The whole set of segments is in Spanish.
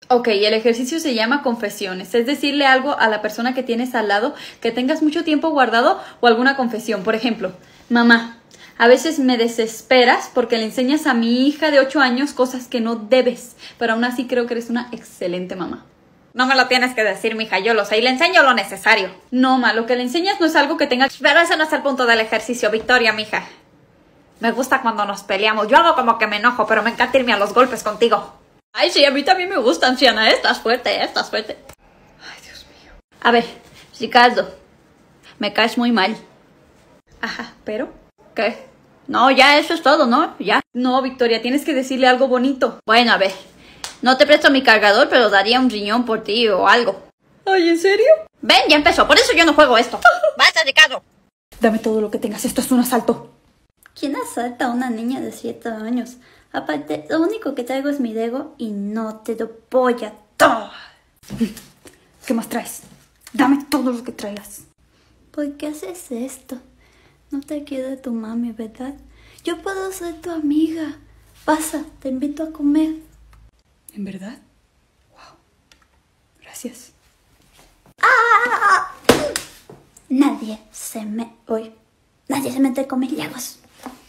Ok, el ejercicio se llama confesiones, es decirle algo a la persona que tienes al lado que tengas mucho tiempo guardado o alguna confesión. Por ejemplo, mamá, a veces me desesperas porque le enseñas a mi hija de 8 años cosas que no debes, pero aún así creo que eres una excelente mamá. No me lo tienes que decir, mija, yo lo sé y le enseño lo necesario. No, ma, lo que le enseñas no es algo que tenga... Pero ese no es el punto del ejercicio, Victoria, mija. Me gusta cuando nos peleamos. Yo hago como que me enojo, pero me encanta irme a los golpes contigo. Ay, sí, a mí también me gusta, anciana. Estás fuerte, estás fuerte. Ay, Dios mío. A ver, Ricardo, me caes muy mal. Ajá, ¿pero? ¿Qué? No, ya, eso es todo, ¿no? Ya. No, Victoria, tienes que decirle algo bonito. Bueno, a ver. No te presto mi cargador, pero daría un riñón por ti o algo. Ay, ¿en serio? Ven, ya empezó. Por eso yo no juego esto. ¡Basta, Ricardo! Dame todo lo que tengas. Esto es un asalto. ¿Quién asalta a una niña de 7 años? Aparte, lo único que traigo es mi Lego y no te lo voy a dar. ¿Qué más traes? Dame todo lo que traigas. ¿Por qué haces esto? No te quiere tu mami, ¿verdad? Yo puedo ser tu amiga. Pasa, te invito a comer. ¿En verdad? Wow. Gracias. ¡Ah! Nadie se mete con mis Legos.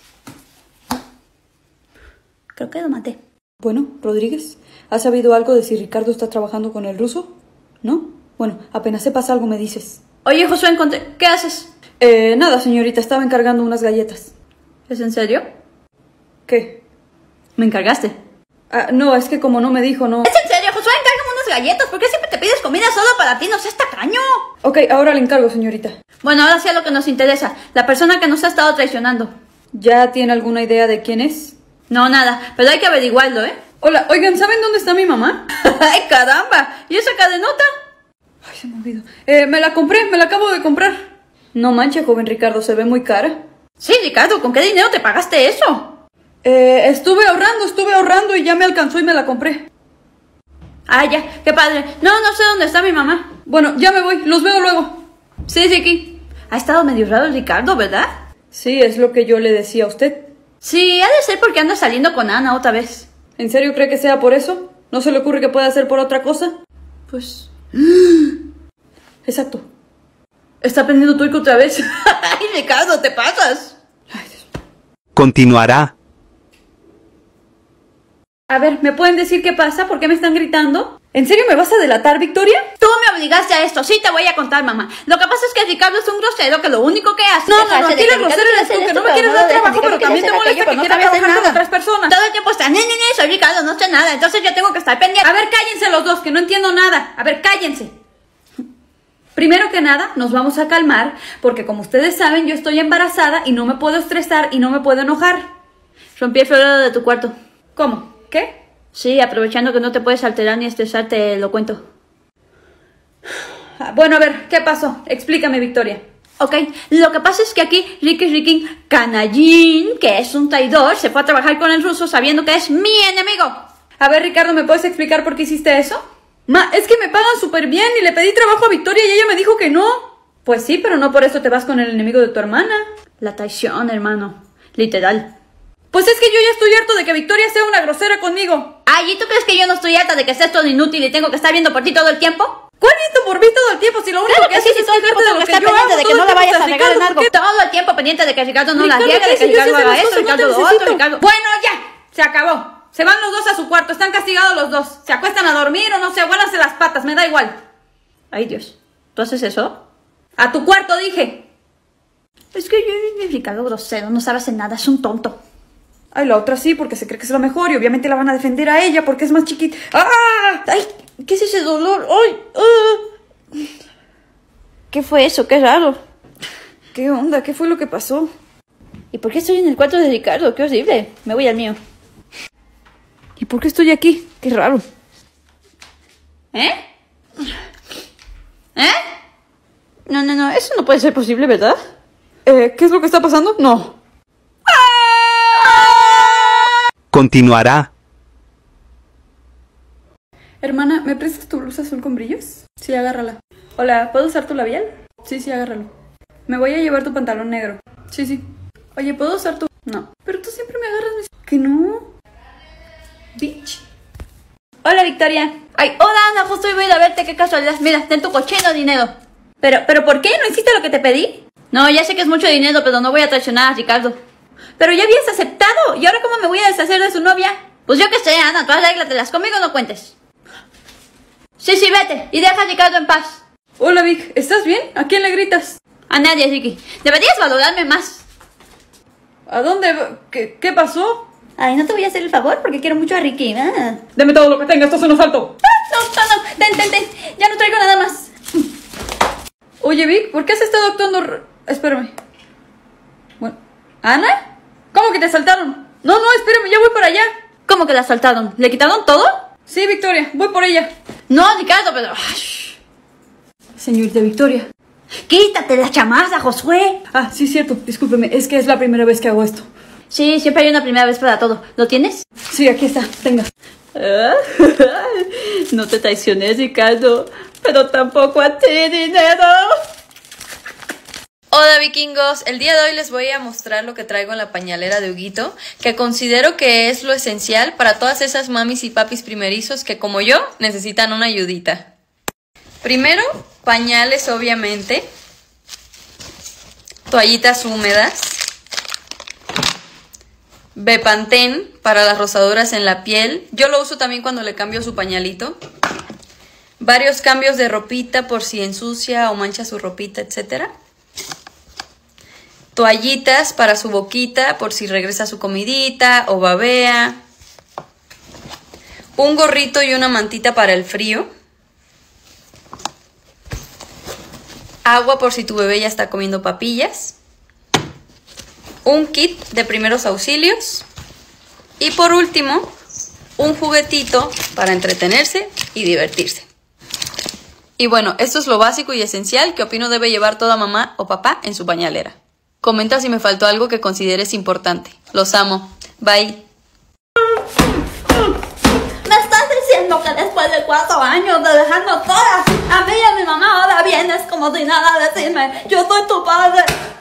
Creo que lo maté. Bueno, Rodríguez, ¿has sabido algo de si Ricardo está trabajando con el ruso? ¿No? Bueno, apenas sepas algo me dices. Oye, Josué, ¿qué haces? Nada, señorita, estaba encargando unas galletas. ¿Es en serio? ¿Qué? ¿Me encargaste? Ah, no, es que como no me dijo, no... ¿Es en serio, Josué? Encárgame unas galletas. ¿Por qué siempre te pides comida solo para ti? No seas tacaño. Ok, ahora le encargo, señorita. Bueno, ahora sí a lo que nos interesa. La persona que nos ha estado traicionando. ¿Ya tiene alguna idea de quién es? No, nada, pero hay que averiguarlo, ¿eh? Hola, oigan, ¿saben dónde está mi mamá? ¡Ay, caramba! ¿Y esa cadenota? Ay, se me olvidó. Me la compré, me la acabo de comprar. No manches, joven Ricardo, se ve muy cara. Sí, Ricardo, ¿con qué dinero te pagaste eso? Estuve ahorrando y ya me alcanzó y me la compré. Ah, ya, qué padre. No sé dónde está mi mamá. Bueno, ya me voy, los veo luego. Sí, aquí. Ha estado medio raro el Ricardo, ¿verdad? Sí, es lo que yo le decía a usted. Sí, ha de ser porque anda saliendo con Ana otra vez. ¿En serio cree que sea por eso? ¿No se le ocurre que pueda ser por otra cosa? Pues... Exacto. ¿Está prendiendo tuico otra vez? ¡Ay, Ricardo, te pasas! Ay, Dios. Continuará. A ver, ¿me pueden decir qué pasa? ¿Por qué me están gritando? ¿En serio me vas a delatar, Victoria? Tú me obligaste a esto, sí te voy a contar, mamá. Lo que pasa es que Ricardo es un grosero que lo único que hace... No, aquí la grosera eres tú, que no me quieres dar trabajo, pero también te molesta que quiera trabajar con otras personas. Todo el tiempo está, soy Ricardo, no sé nada, entonces yo tengo que estar pendiente. A ver, cállense los dos, que no entiendo nada. A ver, cállense. Primero que nada, nos vamos a calmar, porque como ustedes saben, yo estoy embarazada y no me puedo estresar y no me puedo enojar. Rompí el florero de tu cuarto. ¿Cómo? ¿Qué? Sí, aprovechando que no te puedes alterar ni estresarte, lo cuento. Bueno, a ver, ¿qué pasó? Explícame, Victoria. Ok, lo que pasa es que aquí Ricky Canallín, que es un traidor, se fue a trabajar con el ruso sabiendo que es mi enemigo. A ver, Ricardo, ¿me puedes explicar por qué hiciste eso? Ma, es que me pagan súper bien y le pedí trabajo a Victoria y ella me dijo que no. Pues sí, pero no por eso te vas con el enemigo de tu hermana. La traición, hermano. Literal. Pues es que yo ya estoy harto de que Victoria sea una grosera conmigo. Ay, ¿y tú crees que yo no estoy harta de que seas todo inútil y tengo que estar viendo por ti todo el tiempo? ¿Cuál visto por mí todo el tiempo? Si lo único claro que haces sí, es todo el tiempo fijarte de lo que yo hago, de que no la vayas a regar en algo. Todo el tiempo pendiente de que Ricardo no la riegue, de que Ricardo haga eso, Ricardo lo otro, Ricardo... Bueno, ya, se acabó. Se van los dos a su cuarto, están castigados los dos. Se acuestan a dormir o no sé, abuélanse las patas, me da igual. Ay, Dios. ¿Tú haces eso? A tu cuarto, dije. Es que Ricardo grosero, no sabe hacer nada, es un tonto. Ay, la otra sí, porque se cree que es la mejor y obviamente la van a defender a ella porque es más chiquita. ¡Ah! ¡Ay! ¿Qué es ese dolor? ¡Ay! ¿Qué fue eso? ¡Qué raro! ¿Qué onda? ¿Qué fue lo que pasó? ¿Y por qué estoy en el cuarto de Ricardo? ¡Qué horrible! Me voy al mío. ¿Y por qué estoy aquí? ¡Qué raro! ¿Eh? No, eso no puede ser posible, ¿verdad? ¿Qué es lo que está pasando? No. Continuará. Hermana, ¿me prestas tu blusa azul con brillos? Sí, agárrala. Hola, ¿puedo usar tu labial? Sí, agárralo. Me voy a llevar tu pantalón negro. Sí. Oye, ¿puedo usar tu...? No. Pero tú siempre me agarras mis... ¿Que no? Bitch. Hola, Victoria. Ay, hola, Ana, justo iba a ir a verte, qué casualidad. Mira, ten tu cochino dinero. ¿Pero por qué? ¿No hiciste lo que te pedí? No, ya sé que es mucho dinero, pero no voy a traicionar a Ricardo. Pero ya habías aceptado. ¿Y ahora cómo me voy a deshacer de su novia? Pues yo qué sé, Ana, tú arréglatelas. Conmigo no cuentes. Sí, vete. Y deja a Ricardo en paz. Hola Vic, ¿estás bien? ¿A quién le gritas? A nadie, Ricky. Deberías valorarme más. ¿A dónde? ¿Qué pasó? Ay, no te voy a hacer el favor porque quiero mucho a Ricky. Deme todo lo que tenga, esto es un asalto. No. Ten. Ya no traigo nada más. Oye Vic, ¿por qué has estado actuando Espérame. Bueno, ¿Ana? ¿Cómo que te asaltaron? No, espérame, ya voy para allá. ¿Cómo que la asaltaron? ¿Le quitaron todo? Sí, Victoria, voy por ella. No, Ricardo, pero... Señorita Victoria. Quítate la chamarra, Josué. Ah, sí, cierto, discúlpeme, es que es la primera vez que hago esto. Sí, siempre hay una primera vez para todo. ¿Lo tienes? Sí, aquí está, tenga. No te traiciones, Ricardo, pero tampoco a ti, dinero. Hola vikingos, el día de hoy les voy a mostrar lo que traigo en la pañalera de Huguito, que considero que es lo esencial para todas esas mamis y papis primerizos que como yo necesitan una ayudita. Primero, pañales obviamente, toallitas húmedas, Bepantén para las rosaduras en la piel, yo lo uso también cuando le cambio su pañalito, varios cambios de ropita por si ensucia o mancha su ropita, etcétera. Toallitas para su boquita por si regresa su comidita o babea. Un gorrito y una mantita para el frío. Agua por si tu bebé ya está comiendo papillas. Un kit de primeros auxilios. Y por último, un juguetito para entretenerse y divertirse. Y bueno, esto es lo básico y esencial que opino debe llevar toda mamá o papá en su pañalera. Comenta si me faltó algo que consideres importante. Los amo. Bye. ¿Me estás diciendo que después de 4 años de dejarnos todas, a mí y a mi mamá ahora vienes como si nada a decirme, yo soy tu padre?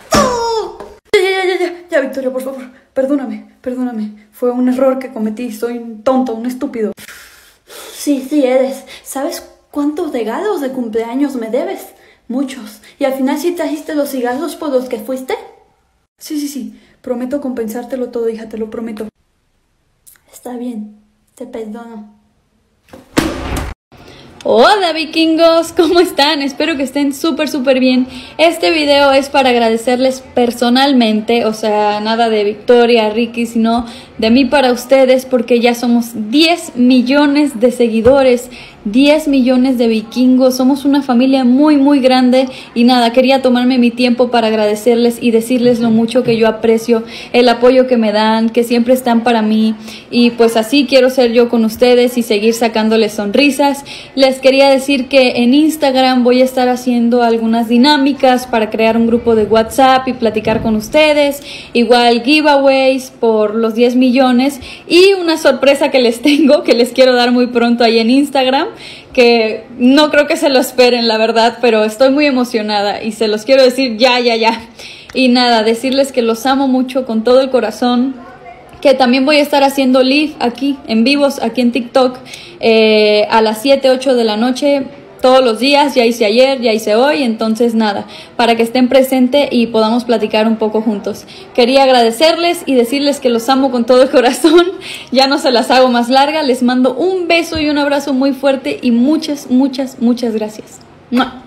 Ya, Victoria, por favor, perdóname. Fue un error que cometí, soy un tonto, un estúpido. Sí, eres. ¿Sabes cuántos regalos de cumpleaños me debes? Muchos. ¿Y al final sí trajiste los cigarros por los que fuiste? Sí. Prometo compensártelo todo, hija, te lo prometo. Está bien. Te perdono. Hola vikingos, ¿cómo están? Espero que estén súper bien. Este video es para agradecerles personalmente, o sea, nada de Victoria, Ricky, sino de mí para ustedes, porque ya somos 10 millones de seguidores, 10 millones de vikingos, somos una familia muy grande y nada, quería tomarme mi tiempo para agradecerles y decirles lo mucho que yo aprecio, el apoyo que me dan, que siempre están para mí y pues así quiero ser yo con ustedes y seguir sacándoles sonrisas. Les quería decir que en Instagram voy a estar haciendo algunas dinámicas para crear un grupo de WhatsApp y platicar con ustedes, igual giveaways por los 10 millones y una sorpresa que les tengo, que les quiero dar muy pronto ahí en Instagram, que no creo que se lo esperen la verdad, pero estoy muy emocionada y se los quiero decir ya. Y nada, decirles que los amo mucho con todo el corazón, que también voy a estar haciendo live aquí, en vivos, aquí en TikTok, a las 7, 8 de la noche, todos los días, ya hice ayer, ya hice hoy, entonces nada, para que estén presentes y podamos platicar un poco juntos. Quería agradecerles y decirles que los amo con todo el corazón, ya no se las hago más larga, les mando un beso y un abrazo muy fuerte y muchas gracias. ¡Mua!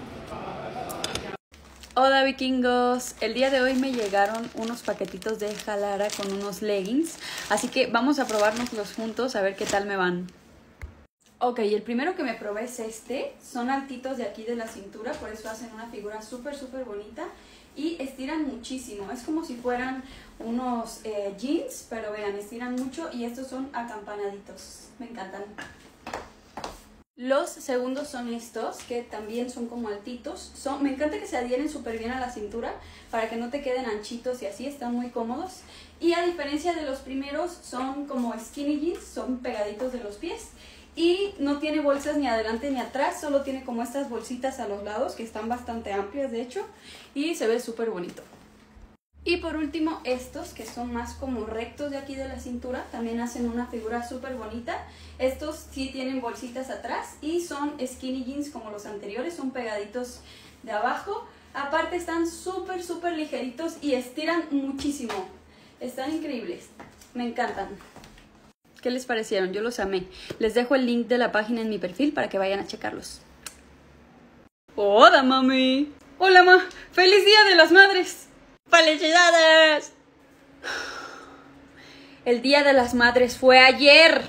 Hola vikingos, el día de hoy me llegaron unos paquetitos de Jalara con unos leggings, así que vamos a probárnoslos juntos a ver qué tal me van. Ok, el primero que me probé es este, son altitos de aquí de la cintura, por eso hacen una figura súper bonita y estiran muchísimo, es como si fueran unos jeans, pero vean, estiran mucho y estos son acampanaditos, me encantan. Los segundos son estos, que también son como altitos. Me encanta que se adhieren súper bien a la cintura para que no te queden anchitos y así, están muy cómodos. Y a diferencia de los primeros, son como skinny jeans, son pegaditos de los pies. Y no tiene bolsas ni adelante ni atrás, solo tiene como estas bolsitas a los lados, que están bastante amplias de hecho. Y se ve súper bonito. Y por último estos, que son más como rectos de aquí de la cintura, también hacen una figura súper bonita. Estos sí tienen bolsitas atrás y son skinny jeans como los anteriores, son pegaditos de abajo. Aparte están súper ligeritos y estiran muchísimo. Están increíbles, me encantan. ¿Qué les parecieron? Yo los amé. Les dejo el link de la página en mi perfil para que vayan a checarlos. ¡Hola, mami! ¡Hola, ma! ¡Feliz Día de las Madres! ¡Felicidades! El Día de las Madres fue ayer.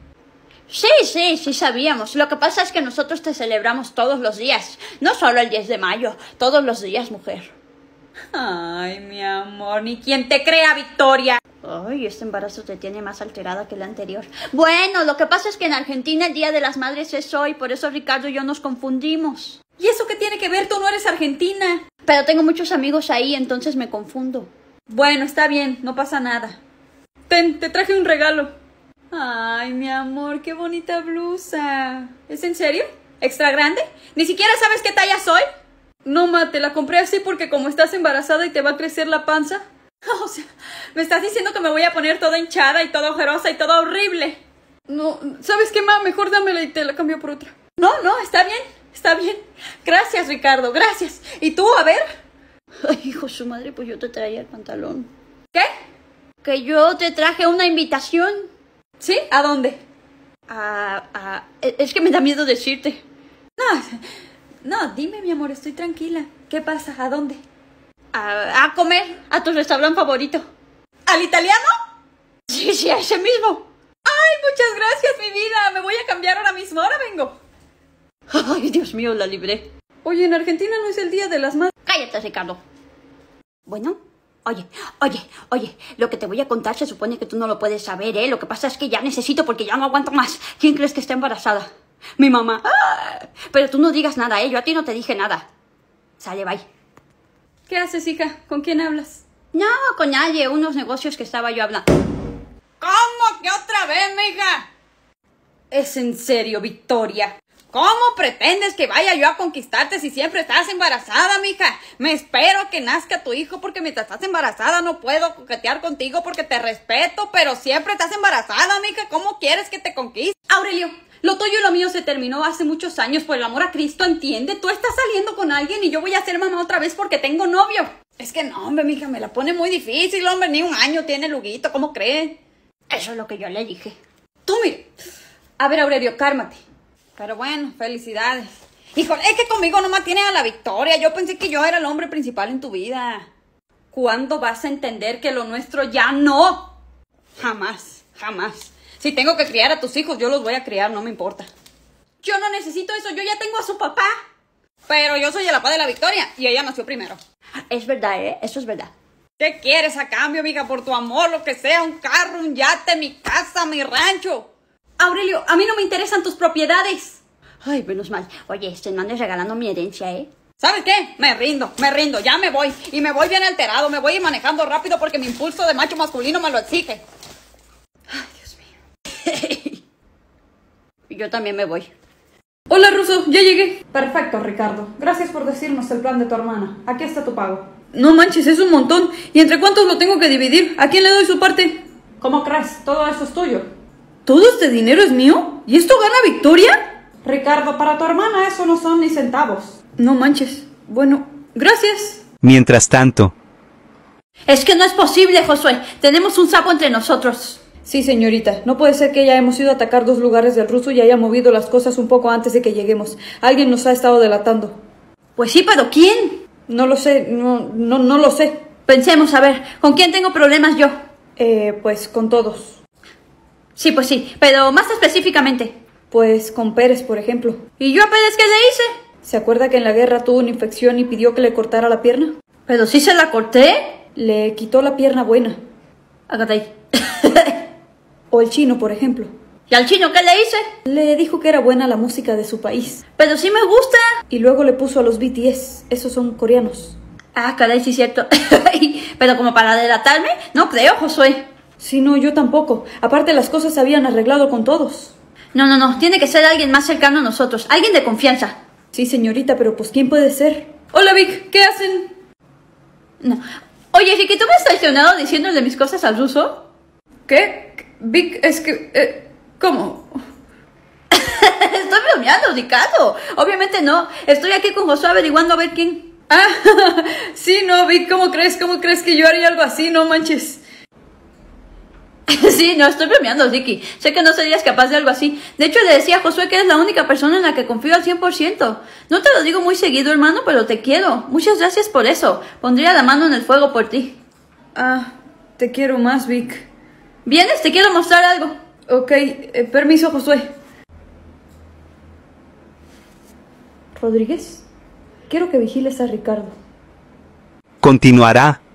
Sí sabíamos. Lo que pasa es que nosotros te celebramos todos los días. No solo el 10 de mayo, todos los días, mujer. Ay, mi amor, ni quien te crea, Victoria. Ay, este embarazo te tiene más alterada que el anterior. Bueno, lo que pasa es que en Argentina el Día de las Madres es hoy, por eso Ricardo y yo nos confundimos. ¿Y eso qué tiene que ver? Tú no eres argentina. Pero tengo muchos amigos ahí, entonces me confundo. Bueno, está bien, no pasa nada. Ten, te traje un regalo. Ay, mi amor, qué bonita blusa. ¿Es en serio? ¿Extra grande? ¿Ni siquiera sabes qué talla soy? No, ma, te la compré así porque como estás embarazada y te va a crecer la panza. O sea, me estás diciendo que me voy a poner toda hinchada y toda ojerosa y toda horrible. No, ¿sabes qué, ma? Mejor dámela y te la cambio por otra. No, está bien, está bien. Gracias, Ricardo, gracias. ¿Y tú, a ver? Ay, hijo de su madre, pues yo te traía el pantalón. ¿Qué? Que yo te traje una invitación. ¿Sí? ¿A dónde? Es que me da miedo decirte. No, dime, mi amor, estoy tranquila. ¿Qué pasa? ¿A dónde? A comer, a tu restaurante favorito. ¿Al italiano? Sí, a ese mismo. Ay, muchas gracias, mi vida. Me voy a cambiar ahora mismo, ahora vengo. Ay, Dios mío, la libré. Oye, en Argentina no es el Día de las Madres. Cállate, Ricardo. Bueno, oye, lo que te voy a contar se supone que tú no lo puedes saber, ¿eh? Lo que pasa es que ya necesito porque ya no aguanto más. ¿Quién crees que está embarazada? Mi mamá. ¡Ah! Pero tú no digas nada, ¿eh? Yo a ti no te dije nada. Sale, bye. ¿Qué haces, hija? ¿Con quién hablas? No, con nadie, unos negocios que estaba yo hablando. ¿Cómo que otra vez, mija? ¿Es en serio, Victoria? ¿Cómo pretendes que vaya yo a conquistarte si siempre estás embarazada, mija? Me espero que nazca tu hijo porque mientras estás embarazada no puedo coquetear contigo porque te respeto, pero siempre estás embarazada, mija. ¿Cómo quieres que te conquiste? Aurelio, lo tuyo y lo mío se terminó hace muchos años, por el amor a Cristo, ¿entiende? Tú estás saliendo con alguien y yo voy a ser mamá otra vez porque tengo novio. Es que no, hombre, mija, me la pone muy difícil, hombre. Ni un año tiene Luguito, ¿cómo cree? Eso es lo que yo le dije. Tú, mire. A ver, Aurelio, cálmate. Pero bueno, felicidades. Híjole, es que conmigo nomás tienes a la Victoria. Yo pensé que yo era el hombre principal en tu vida. ¿Cuándo vas a entender que lo nuestro ya no? Jamás. Si tengo que criar a tus hijos, yo los voy a criar, no me importa. Yo no necesito eso, yo ya tengo a su papá. Pero yo soy el papá de la Victoria y ella nació primero. Es verdad, ¿eh? Eso es verdad. ¿Qué quieres a cambio, amiga? Por tu amor, lo que sea, un carro, un yate, mi casa, mi rancho. Aurelio, a mí no me interesan tus propiedades. Ay, menos mal. Oye, no andes regalando mi herencia, ¿eh? ¿Sabes qué? Me rindo, ya me voy. Y me voy bien alterado, me voy a ir manejando rápido porque mi impulso de macho masculino me lo exige. Ay, Dios mío. Yo también me voy. Hola, Ruso, ya llegué. Perfecto, Ricardo. Gracias por decirnos el plan de tu hermana. Aquí está tu pago. No manches, es un montón. ¿Y entre cuántos lo tengo que dividir? ¿A quién le doy su parte? ¿Cómo crees? Todo eso es tuyo. ¿Todo este dinero es mío? ¿Y esto gana Victoria? Ricardo, para tu hermana eso no son ni centavos. No manches. Bueno, gracias. Mientras tanto, Es que no es posible, Josué. Tenemos un sapo entre nosotros. Sí, señorita. No puede ser que ya hemos ido a atacar 2 lugares del ruso y haya movido las cosas un poco antes de que lleguemos. Alguien nos ha estado delatando. Pues sí, pero ¿quién? No lo sé. No lo sé. Pensemos, a ver, ¿con quién tengo problemas yo? Pues con todos. Sí, pues sí, pero más específicamente. Pues con Pérez, por ejemplo. ¿Y yo a Pérez qué le hice? ¿Se acuerda que en la guerra tuvo una infección y pidió que le cortara la pierna? Pero sí se la corté. Le quitó la pierna buena. Hágate ahí. O el chino, por ejemplo. ¿Y al chino qué le hice? Le dijo que era buena la música de su país. Pero sí me gusta. Y luego le puso a los BTS. Esos son coreanos. Ah, caray, sí es cierto. Pero como para delatarme, no creo, Josué. Sí, no, yo tampoco. Aparte, las cosas se habían arreglado con todos. No. Tiene que ser alguien más cercano a nosotros. Alguien de confianza. Sí, señorita, pero pues ¿quién puede ser? Hola, Vic. ¿Qué hacen? No. Oye, Ricky, ¿tú me has traicionado diciéndole mis cosas al ruso? ¿Qué? Vic, es que... ¿Cómo? Estoy bromeando, Ricardo. Obviamente no. Estoy aquí con Josué averiguando a ver quién. Ah, sí, no, Vic, ¿cómo crees? ¿Cómo crees que yo haría algo así? No manches. Sí, no, estoy bromeando, Ricky. Sé que no serías capaz de algo así. De hecho, le decía a Josué que eres la única persona en la que confío al 100%. No te lo digo muy seguido, hermano, pero te quiero. Muchas gracias por eso. Pondría la mano en el fuego por ti. Ah, te quiero más, Vic. ¿Vienes? Te quiero mostrar algo. Ok, permiso, Josué. Rodríguez, quiero que vigiles a Ricardo. Continuará.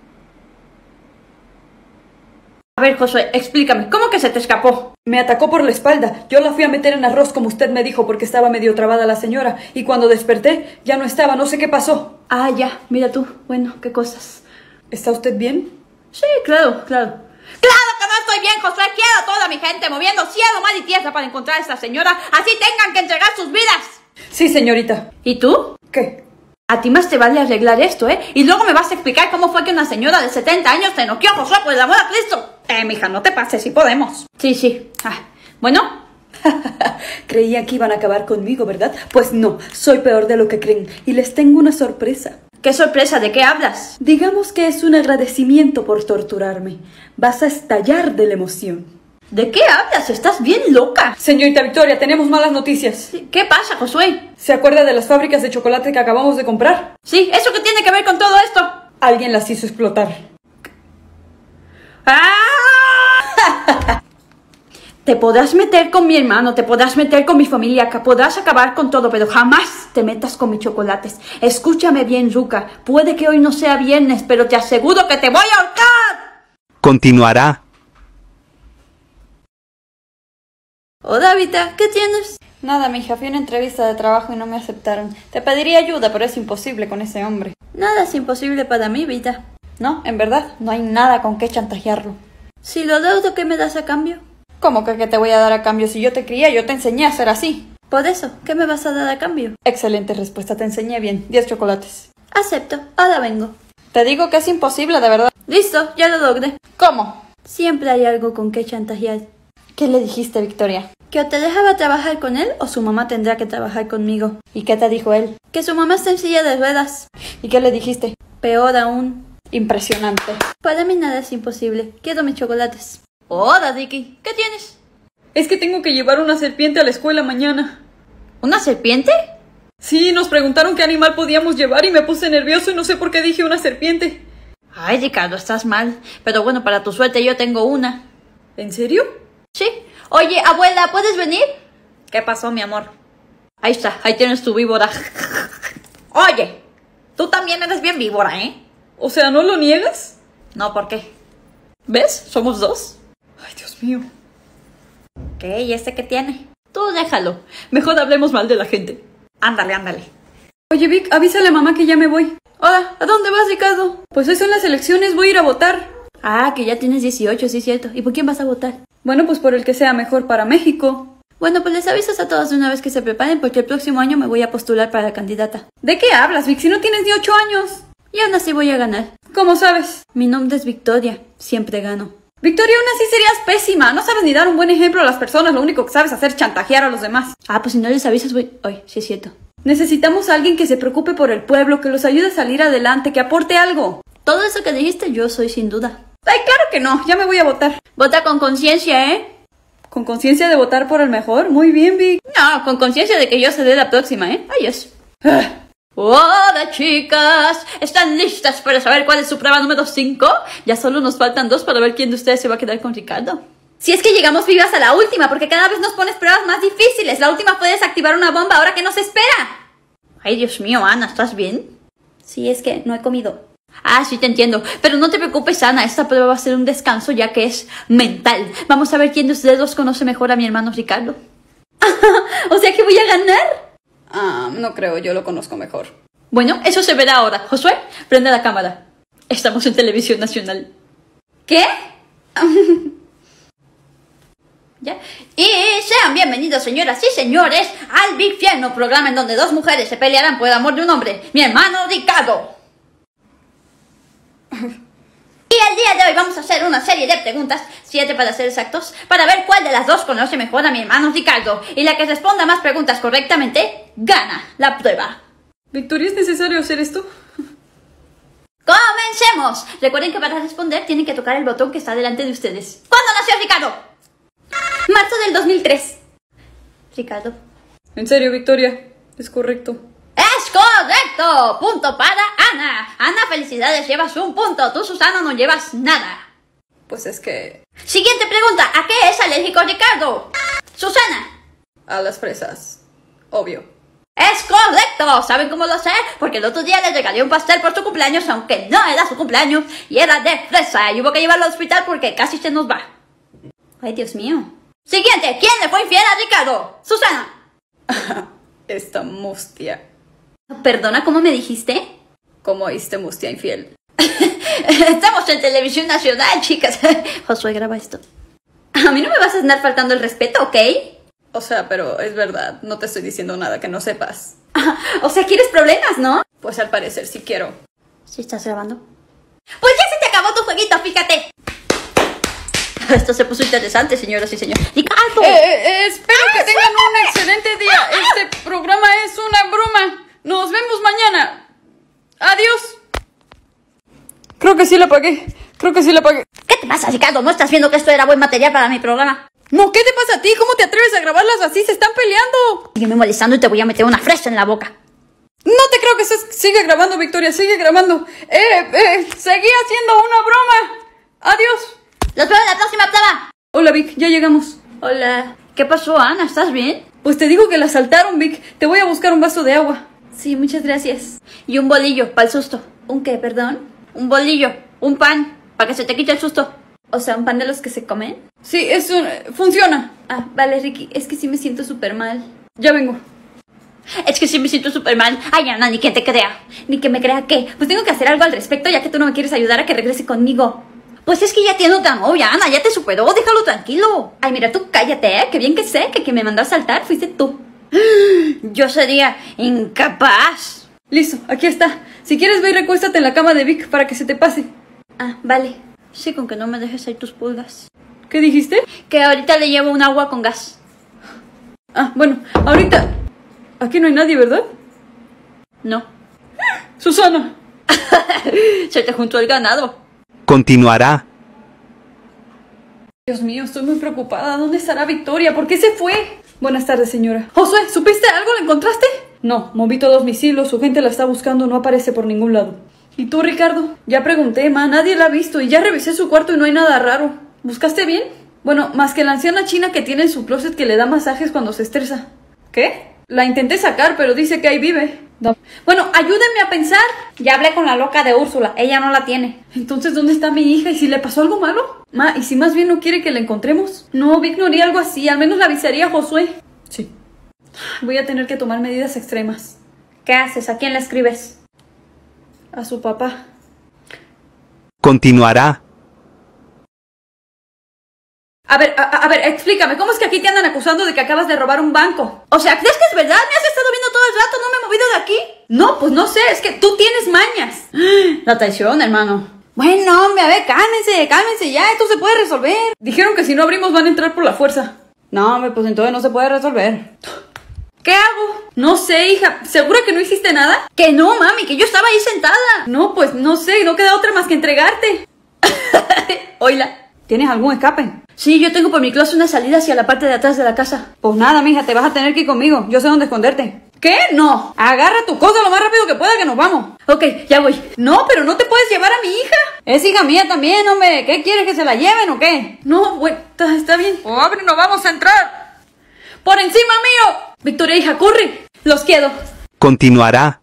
A ver, Josué, explícame, ¿cómo que se te escapó? Me atacó por la espalda. Yo la fui a meter en arroz como usted me dijo porque estaba medio trabada la señora. Y cuando desperté, ya no estaba, no sé qué pasó. Ah, ya, mira tú. Bueno, qué cosas. ¿Está usted bien? Sí, claro. ¡Claro que no estoy bien, Josué! Quiero a toda mi gente moviendo cielo, mar y tierra para encontrar a esta señora. Así tengan que entregar sus vidas. Sí, señorita. ¿Y tú? ¿Qué? A ti más te vale arreglar esto, ¿eh? Y luego me vas a explicar cómo fue que una señora de 70 años te noqueó, Josué, por el amor a Cristo. Mija, no te pases, si podemos. Sí. Bueno. Creían que iban a acabar conmigo, ¿verdad? Pues no, soy peor de lo que creen. Y les tengo una sorpresa. ¿Qué sorpresa? ¿De qué hablas? Digamos que es un agradecimiento por torturarme. Vas a estallar de la emoción. ¿De qué hablas? ¿Estás bien loca? Señorita Victoria, tenemos malas noticias. ¿Qué pasa, Josué? ¿Se acuerda de las fábricas de chocolate que acabamos de comprar? Sí, ¿eso qué tiene que ver con todo esto? Alguien las hizo explotar. ¡Ah! Te podrás meter con mi hermano, te podrás meter con mi familia, que podrás acabar con todo, pero jamás te metas con mis chocolates. Escúchame bien, Ruka. Puede que hoy no sea viernes, pero te aseguro que te voy a ahorcar. Continuará. Hola, Vita, ¿qué tienes? Nada, mija, fui a una entrevista de trabajo y no me aceptaron. Te pediría ayuda, pero es imposible con ese hombre. Nada es imposible para mí, Vita. No, en verdad, no hay nada con qué chantajearlo. Si lo deudo, ¿qué me das a cambio? ¿Cómo que qué te voy a dar a cambio? Si yo te crié, yo te enseñé a ser así. Por eso, ¿qué me vas a dar a cambio? Excelente respuesta, te enseñé bien. 10 chocolates. Acepto, ahora vengo. Te digo que es imposible, de verdad. Listo, ya lo logré. ¿Cómo? Siempre hay algo con qué chantajear. ¿Qué le dijiste, Victoria? Que o te dejaba trabajar con él o su mamá tendrá que trabajar conmigo. ¿Y qué te dijo él? Que su mamá está en silla de ruedas. ¿Y qué le dijiste? Peor aún. Impresionante. Para mí nada es imposible. Quiero mis chocolates. Hola, Dicky. ¿Qué tienes? Es que tengo que llevar una serpiente a la escuela mañana. ¿Una serpiente? Sí, nos preguntaron qué animal podíamos llevar y me puse nervioso y no sé por qué dije una serpiente. Ay, Ricardo, estás mal. Pero bueno, para tu suerte yo tengo una. ¿En serio? Sí. Oye, abuela, ¿puedes venir? ¿Qué pasó, mi amor? Ahí está, ahí tienes tu víbora. Oye, tú también eres bien víbora, ¿eh? O sea, ¿no lo niegas? No, ¿por qué? ¿Ves? Somos dos. Ay, Dios mío. ¿Qué? ¿Y este qué tiene? Tú déjalo. Mejor hablemos mal de la gente. Ándale, ándale. Oye, Vic, avísale a mamá que ya me voy. Hola, ¿a dónde vas, Ricardo? Pues hoy son las elecciones, voy a ir a votar. Ah, que ya tienes 18, sí, cierto. ¿Y por quién vas a votar? Bueno, pues por el que sea mejor para México. Bueno, pues les avisas a todos de una vez que se preparen porque el próximo año me voy a postular para candidata. ¿De qué hablas, Vic? Si no tienes ni 8 años. Y aún así voy a ganar. ¿Cómo sabes? Mi nombre es Victoria. Siempre gano. Victoria, aún así serías pésima. No sabes ni dar un buen ejemplo a las personas. Lo único que sabes hacer es chantajear a los demás. Ah, pues si no les avisas voy... Ay, sí es cierto. Necesitamos a alguien que se preocupe por el pueblo, que los ayude a salir adelante, que aporte algo. Todo eso que dijiste yo soy sin duda. Ay, claro que no. Ya me voy a votar. Vota con conciencia, ¿eh? ¿Con conciencia de votar por el mejor? Muy bien, Vic. No, con conciencia de que yo seré la próxima, ¿eh? Adiós. Hola, chicas. ¿Están listas para saber cuál es su prueba número 5? Ya solo nos faltan 2 para ver quién de ustedes se va a quedar con Ricardo. Si es que llegamos vivas a la última, porque cada vez nos pones pruebas más difíciles. La última fue desactivar una bomba, ahora que nos espera. Ay, Dios mío, Ana, ¿estás bien? Sí, es que no he comido. Ah, sí te entiendo. Pero no te preocupes, Ana. Esta prueba va a ser un descanso ya que es mental. Vamos a ver quién de ustedes dos conoce mejor a mi hermano Ricardo. O sea que voy a ganar. No creo, yo lo conozco mejor. Bueno, eso se verá ahora. Josué, prende la cámara. Estamos en televisión nacional. ¿Qué? ¿Ya? Y sean bienvenidos, señoras y señores, al Big Fierno, programa en donde 2 mujeres se pelearán por el amor de un hombre. Mi hermano Ricardo. El día de hoy vamos a hacer una serie de preguntas, 7 para ser exactos, para ver cuál de las dos conoce mejor a mi hermano Ricardo. Y la que responda más preguntas correctamente, gana la prueba. Victoria, ¿es necesario hacer esto? ¡Comencemos! Recuerden que para responder tienen que tocar el botón que está delante de ustedes. ¿Cuándo nació Ricardo? Marzo del 2003. Ricardo. En serio, Victoria, es correcto. ¡Es correcto! Punto para Ana. Ana, felicidades, llevas un punto. Tú, Susana, no llevas nada. Pues es que... Siguiente pregunta. ¿A qué es alérgico Ricardo? Susana. a las fresas, obvio. ¡Es correcto! ¿Saben cómo lo sé? Porque el otro día le regalé un pastel por su cumpleaños, aunque no era su cumpleaños, y era de fresa, y hubo que llevarlo al hospital porque casi se nos va. Ay, Dios mío. Siguiente. ¿Quién le fue infiel a Ricardo? Susana. Esta mustia. Perdona, ¿cómo me dijiste? ¿Cómo oíste mustia infiel? Estamos en televisión nacional, chicas. Josué, graba esto. A mí no me vas a andar faltando el respeto, ¿ok? O sea, pero es verdad, no te estoy diciendo nada que no sepas. O sea, ¿quieres problemas, no? Pues al parecer sí quiero. ¿Sí estás grabando? Pues ya se te acabó tu jueguito, fíjate. Esto se puso interesante, señoras y señores. ¡Ricardo! Espero que tengan un excelente día. Este programa es una broma. Nos vemos mañana. Adiós. Creo que sí la pagué. ¿Qué te pasa, Ricardo? ¿No estás viendo que esto era buen material para mi programa? No, ¿qué te pasa a ti? ¿Cómo te atreves a grabarlas así? Se están peleando. Sígueme molestando y te voy a meter una fresa en la boca. No te creo que sigue grabando, Victoria. Sigue grabando. Seguí haciendo una broma. Adiós. ¡Los veo en la próxima prueba! Hola, Vic. Ya llegamos. Hola. ¿Qué pasó, Ana? ¿Estás bien? Pues te digo que la asaltaron, Vic. Te voy a buscar un vaso de agua. Sí, muchas gracias. Y un bolillo, para el susto. ¿Un qué, perdón? Un bolillo, un pan, para que se te quite el susto. O sea, ¿un pan de los que se comen? Sí, funciona. Ah, vale, Ricky. Es que sí me siento súper mal. Ya vengo. Es que sí me siento súper mal. Ay, Ana, ni quien te crea. Ni que me crea qué. Pues tengo que hacer algo al respecto ya que tú no me quieres ayudar a que regrese conmigo. Pues es que ya tiene otra novia, Ana, ya te superó, déjalo tranquilo. Ay, mira, tú cállate, ¿eh? Que bien que sé que quien me mandó a saltar fuiste tú. Yo sería incapaz. Listo, aquí está. Si quieres, ve y recuéstate en la cama de Vic para que se te pase. Ah, vale. Sí, con que no me dejes ahí tus pulgas. ¿Qué dijiste? Que ahorita le llevo un agua con gas. Ah, bueno, ahorita... Aquí no hay nadie, ¿verdad? No. ¡Susana! Se te juntó el ganado. Continuará. Dios mío, estoy muy preocupada. ¿Dónde estará Victoria? ¿Por qué se fue? Buenas tardes, señora. Josué, ¿supiste algo? ¿La encontraste? No, moví todos mis hilos. Su gente la está buscando. No aparece por ningún lado. ¿Y tú, Ricardo? Ya pregunté, ma. Nadie la ha visto. Y ya revisé su cuarto y no hay nada raro. ¿Buscaste bien? Bueno, más que la anciana china que tiene en su closet que le da masajes cuando se estresa. ¿Qué? La intenté sacar, pero dice que ahí vive. No. Bueno, ayúdenme a pensar. Ya hablé con la loca de Úrsula. Ella no la tiene. Entonces, ¿dónde está mi hija? ¿Y si le pasó algo malo? Ma, ¿y si más bien no quiere que la encontremos? No, Vic no haría algo así. Al menos le avisaría a Josué. Sí. Voy a tener que tomar medidas extremas. ¿Qué haces? ¿A quién le escribes? A su papá. Continuará. A ver, explícame. ¿Cómo es que aquí te andan acusando de que acabas de robar un banco? O sea, ¿crees que es verdad? ¿Me has estado viendo todo el rato? ¿No me he movido de aquí? No, pues no sé. Es que tú tienes mañas. La traición, hermano. Bueno, hombre, a ver, cálmense ya. Esto se puede resolver. Dijeron que si no abrimos van a entrar por la fuerza. No, hombre, pues entonces no se puede resolver. ¿Qué hago? No sé, hija. ¿Segura que no hiciste nada? Que no, mami, que yo estaba ahí sentada. No, pues no sé. No queda otra más que entregarte. Oíla. ¿Tienes algún escape? Sí, yo tengo por mi closet una salida hacia la parte de atrás de la casa. Pues nada, mija, te vas a tener que ir conmigo. Yo sé dónde esconderte. ¿Qué? No. Agarra tu cosa lo más rápido que pueda que nos vamos. Ok, ya voy. No, pero no te puedes llevar a mi hija. Es hija mía también, hombre. ¿Qué quieres, que se la lleven o qué? No, bueno, está bien. Oh, abre, no vamos a entrar. ¡Por encima mío! Victoria, hija, corre. Los quiero. Continuará.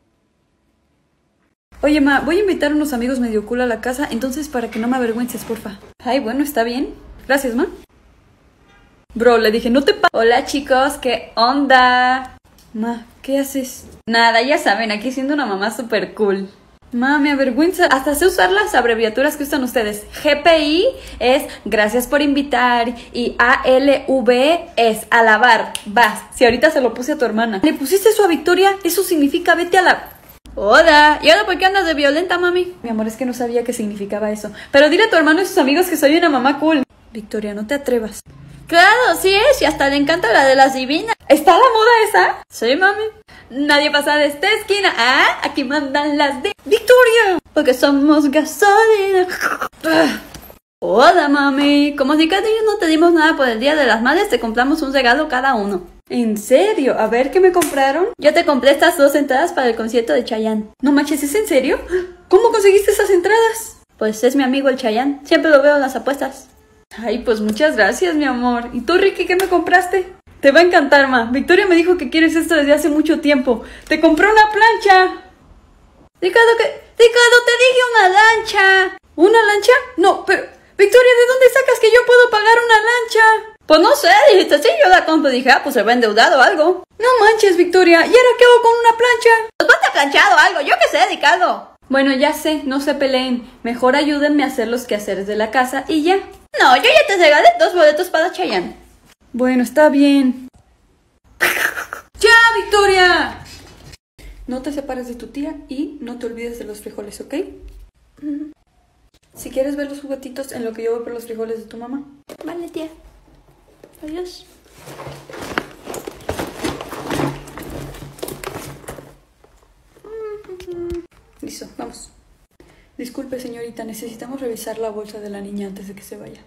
Oye, ma, voy a invitar a unos amigos medio cool a la casa, entonces para que no me avergüences, porfa. Ay, bueno, está bien. Gracias, ma. Bro, le dije, no te Hola, chicos, ¿qué onda? Ma, ¿qué haces? Nada, ya saben, aquí siendo una mamá súper cool. Ma, me avergüenza. Hasta sé usar las abreviaturas que usan ustedes. GPI es gracias por invitar y ALV es alabar. Vas, si ahorita se lo puse a tu hermana. ¿Le pusiste eso a Victoria? Eso significa vete a la... Hola, ¿y ahora por qué andas de violenta, mami? Mi amor, es que no sabía qué significaba eso. Pero dile a tu hermano y sus amigos que soy una mamá cool. Victoria, no te atrevas. Claro, sí es, y hasta le encanta la de las divinas. ¿Está la moda esa? Sí, mami. Nadie pasa de esta esquina. Ah, aquí mandan las de Victoria. Porque somos gasolina. Hola, mami. Como si cada día no te dimos nada por el Día de las Madres, te compramos un regalo cada uno. ¿En serio? A ver, ¿qué me compraron? Yo te compré estas 2 entradas para el concierto de Chayanne. No manches, ¿es en serio? ¿Cómo conseguiste esas entradas? Pues es mi amigo el Chayanne. Siempre lo veo en las apuestas. Ay, pues muchas gracias, mi amor. ¿Y tú, Ricky, qué me compraste? Te va a encantar, ma. Victoria me dijo que quieres esto desde hace mucho tiempo. ¡Te compré una plancha! Ricardo, te dije una lancha. ¿Una lancha? No, pero... Victoria, ¿de dónde sacas que yo puedo pagar una lancha? Pues no sé, dijiste, sí, yo la compro. Dije, pues se va endeudado o algo. No manches, Victoria. ¿Y ahora qué hago con una plancha? Pues ponte planchado o algo, yo qué sé, Ricardo. Bueno, ya sé, no se peleen. Mejor ayúdenme a hacer los quehaceres de la casa y ya. No, yo ya te regalé 2 boletos para Chayanne. Bueno, está bien. ¡Ya, Victoria! No te separes de tu tía y no te olvides de los frijoles, ¿ok? Si quieres ver los juguetitos en lo que yo voy por los frijoles de tu mamá. Vale, tía. Adiós. Listo, vamos. Disculpe, señorita, necesitamos revisar la bolsa de la niña antes de que se vaya.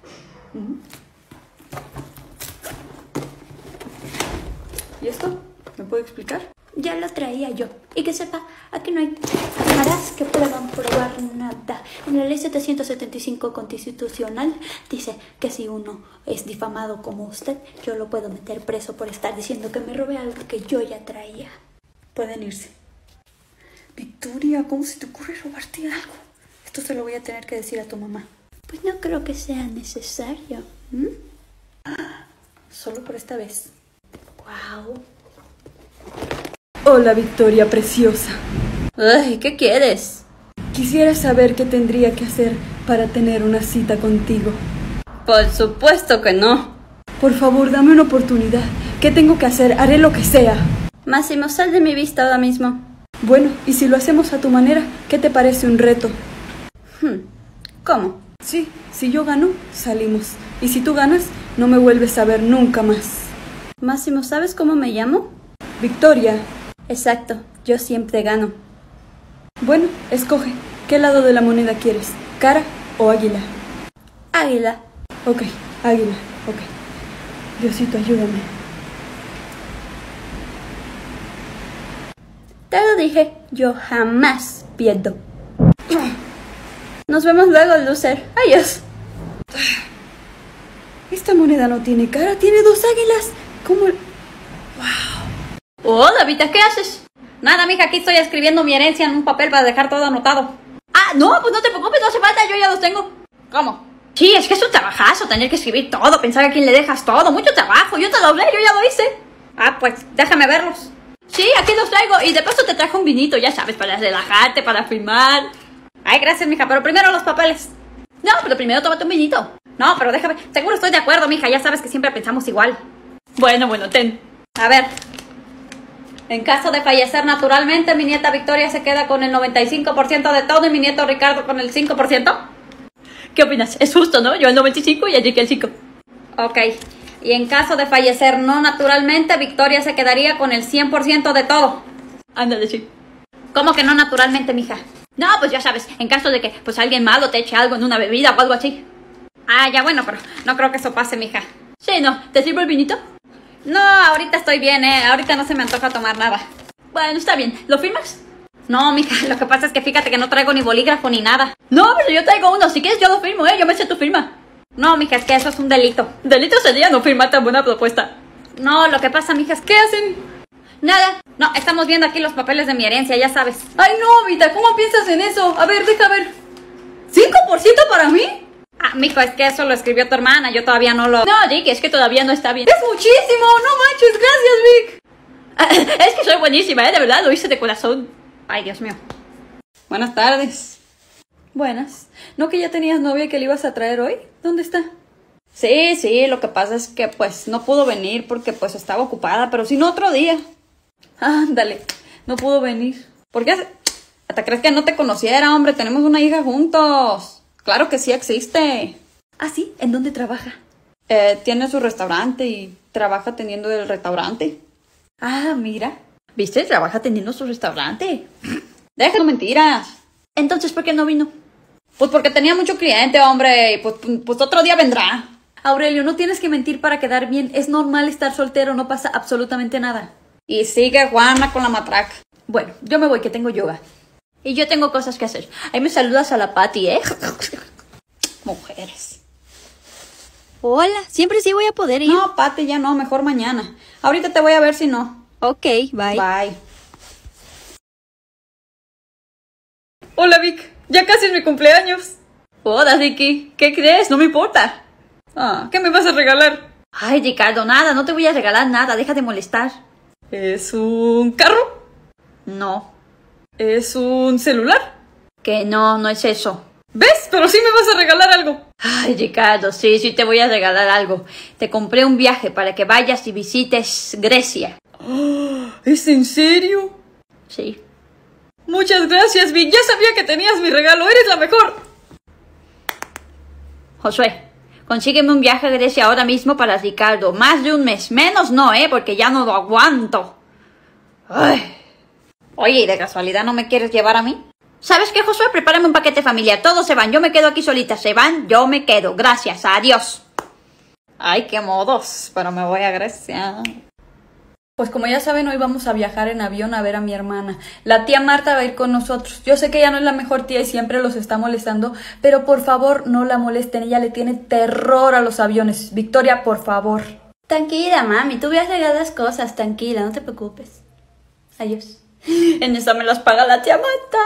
¿Y esto? ¿Me puede explicar? Ya lo traía yo. Y que sepa, aquí no hay cámaras que puedan probar nada. En la ley 775 constitucional dice que si uno es difamado como usted, yo lo puedo meter preso por estar diciendo que me robé algo que yo ya traía. Pueden irse. Victoria, ¿cómo se te ocurre robarte algo? Esto se lo voy a tener que decir a tu mamá. Pues no creo que sea necesario. Solo por esta vez. Wow. Hola, Victoria preciosa. Ay, ¿qué quieres? Quisiera saber qué tendría que hacer para tener una cita contigo. Por supuesto que no. Por favor, dame una oportunidad. ¿Qué tengo que hacer? Haré lo que sea. Máximo, sal de mi vista ahora mismo. Bueno, y si lo hacemos a tu manera, ¿qué te parece un reto? ¿Cómo? Sí, si yo gano, salimos. Y si tú ganas, no me vuelves a ver nunca más. Máximo, ¿sabes cómo me llamo? Victoria. Exacto, yo siempre gano. Bueno, escoge. ¿Qué lado de la moneda quieres? ¿Cara o águila? Águila. Ok, águila, ok. Diosito, ayúdame. Te lo dije, yo jamás pierdo. Nos vemos luego, loser. Adiós. Esta moneda no tiene cara, tiene 2 águilas. ¿Cómo? Hola, Vita, ¿qué haces? Nada, mija, aquí estoy escribiendo mi herencia en un papel para dejar todo anotado. Ah, no, pues no te preocupes, no hace falta, yo ya los tengo. ¿Cómo? Sí, es que es un trabajazo tener que escribir todo, pensar a quién le dejas todo, mucho trabajo, yo te lo hablé, yo ya lo hice. Ah, pues, déjame verlos. Sí, aquí los traigo, y de paso te trajo un vinito, ya sabes, para relajarte, para firmar. Ay, gracias, mija, pero primero los papeles. No, pero primero tómate un vinito. No, pero déjame, seguro estoy de acuerdo, mija, ya sabes que siempre pensamos igual. Bueno, ten. A ver. En caso de fallecer naturalmente, mi nieta Victoria se queda con el 95% de todo y mi nieto Ricardo con el 5%. ¿Qué opinas? Es justo, ¿no? Yo el 95% y Enrique el 5%. Ok. Y en caso de fallecer no naturalmente, Victoria se quedaría con el 100% de todo. Ándale, sí. ¿Cómo que no naturalmente, mija? No, pues ya sabes, en caso de que pues alguien malo te eche algo en una bebida o algo así. Ah, ya bueno, pero no creo que eso pase, mija. Sí, no. ¿Te sirvo el vinito? No, ahorita estoy bien, ahorita no se me antoja tomar nada. Bueno, está bien. ¿Lo firmas? No, mija, lo que pasa es que fíjate que no traigo ni bolígrafo ni nada. No, pero yo traigo uno. Si quieres yo lo firmo, yo me sé tu firma. No, mija, es que eso es un delito. Delito sería no firmar tan buena propuesta. No, lo que pasa, mija, es que hacen... Nada. No, estamos viendo aquí los papeles de mi herencia, ya sabes. Ay, no, Vita, ¿cómo piensas en eso? A ver, deja ver. ¿5% para mí? Ah, mijo, es que eso lo escribió tu hermana, yo todavía no lo... No, Rick, es que todavía no está bien. ¡Es muchísimo! ¡No manches! ¡Gracias, Vic! Es que soy buenísima, de verdad, lo hice de corazón. Ay, Dios mío. Buenas tardes. Buenas. ¿No que ya tenías novia y que le ibas a traer hoy? ¿Dónde está? Sí, lo que pasa es que pues no pudo venir porque pues estaba ocupada, pero si no otro día. Ándale, no pudo venir. ¿Por qué? ¿Hasta crees que no te conociera, hombre? Tenemos una hija juntos. Claro que sí existe. ¿Ah, sí? ¿En dónde trabaja? Tiene su restaurante y trabaja teniendo el restaurante. Ah, mira. ¿Viste? Trabaja teniendo su restaurante. Deja de mentiras. Entonces, ¿por qué no vino? Pues porque tenía mucho cliente, hombre, y pues otro día vendrá. Aurelio, no tienes que mentir para quedar bien. Es normal estar soltero, no pasa absolutamente nada. Y sigue Juana con la matraca. Bueno, yo me voy, que tengo yoga. Y yo tengo cosas que hacer. Ahí me saludas a la Pati, ¿eh? Mujeres. Hola, siempre sí voy a poder ir. No, Pati, ya no, mejor mañana. Ahorita te voy a ver si no. Ok, bye. Bye. Hola, Vic. Ya casi es mi cumpleaños. Hola, Ricky. ¿Qué crees? No me importa. Ah, ¿qué me vas a regalar? Ay, Ricardo, nada. No te voy a regalar nada. Deja de molestar. ¿Es un carro? No. ¿Es un celular? Que no, no es eso. ¿Ves? Pero sí me vas a regalar algo. Ay, Ricardo, sí te voy a regalar algo. Te compré un viaje para que vayas y visites Grecia. ¿Es en serio? Sí. Muchas gracias, Vic. Ya sabía que tenías mi regalo. Eres la mejor. Josué, consígueme un viaje a Grecia ahora mismo para Ricardo. Más de un mes. Menos no, porque ya no lo aguanto. Ay. Oye, ¿y de casualidad no me quieres llevar a mí? ¿Sabes qué, Josué? Prepárame un paquete familiar. Todos se van. Yo me quedo aquí solita. Se van, yo me quedo. Gracias. Adiós. Ay, qué modos. Pero me voy a Grecia. Pues como ya saben, hoy vamos a viajar en avión a ver a mi hermana. La tía Marta va a ir con nosotros. Yo sé que ella no es la mejor tía y siempre los está molestando, pero por favor no la molesten. Ella le tiene terror a los aviones. Victoria, por favor. Tranquila, mami, tú vas a regalar las cosas, tranquila, no te preocupes. Adiós. En esa me las paga la tía Marta.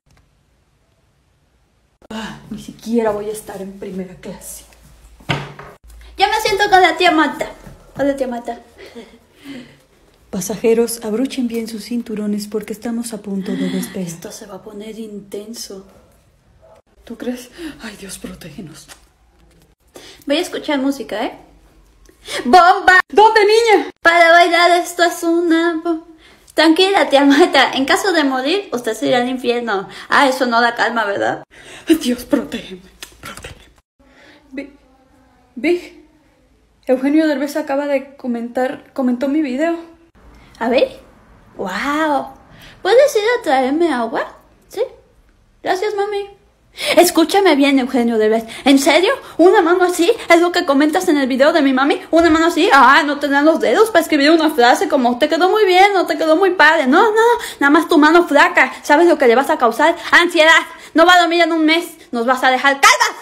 Ni siquiera voy a estar en primera clase. Ya me siento con la tía Marta. Hola, tía Marta. Pasajeros, abrochen bien sus cinturones porque estamos a punto de despegar. Esto se va a poner intenso. ¿Tú crees? Ay, Dios, protégenos. Voy a escuchar música, ¿eh? ¡Bomba! ¿Dónde, niña? Para bailar esto es una... Tranquila, tía Marta. En caso de morir, usted se irá al infierno. Ah, eso no da calma, ¿verdad? Ay, Dios, protégeme. Big, Eugenio Derbez acaba de comentó mi video. A ver. ¡Wow! ¿Puedes ir a traerme agua? ¿Sí? Gracias, mami. Escúchame bien, Eugenio Derbez. ¿En serio? ¿Una mano así? ¿Es lo que comentas en el video de mi mami? ¿Una mano así? Ah, no te dan los dedos para escribir una frase como te quedó muy bien, no te quedó muy padre. No, nada más tu mano flaca. ¿Sabes lo que le vas a causar? Ansiedad. No va a dormir en un mes. Nos vas a dejar calvas.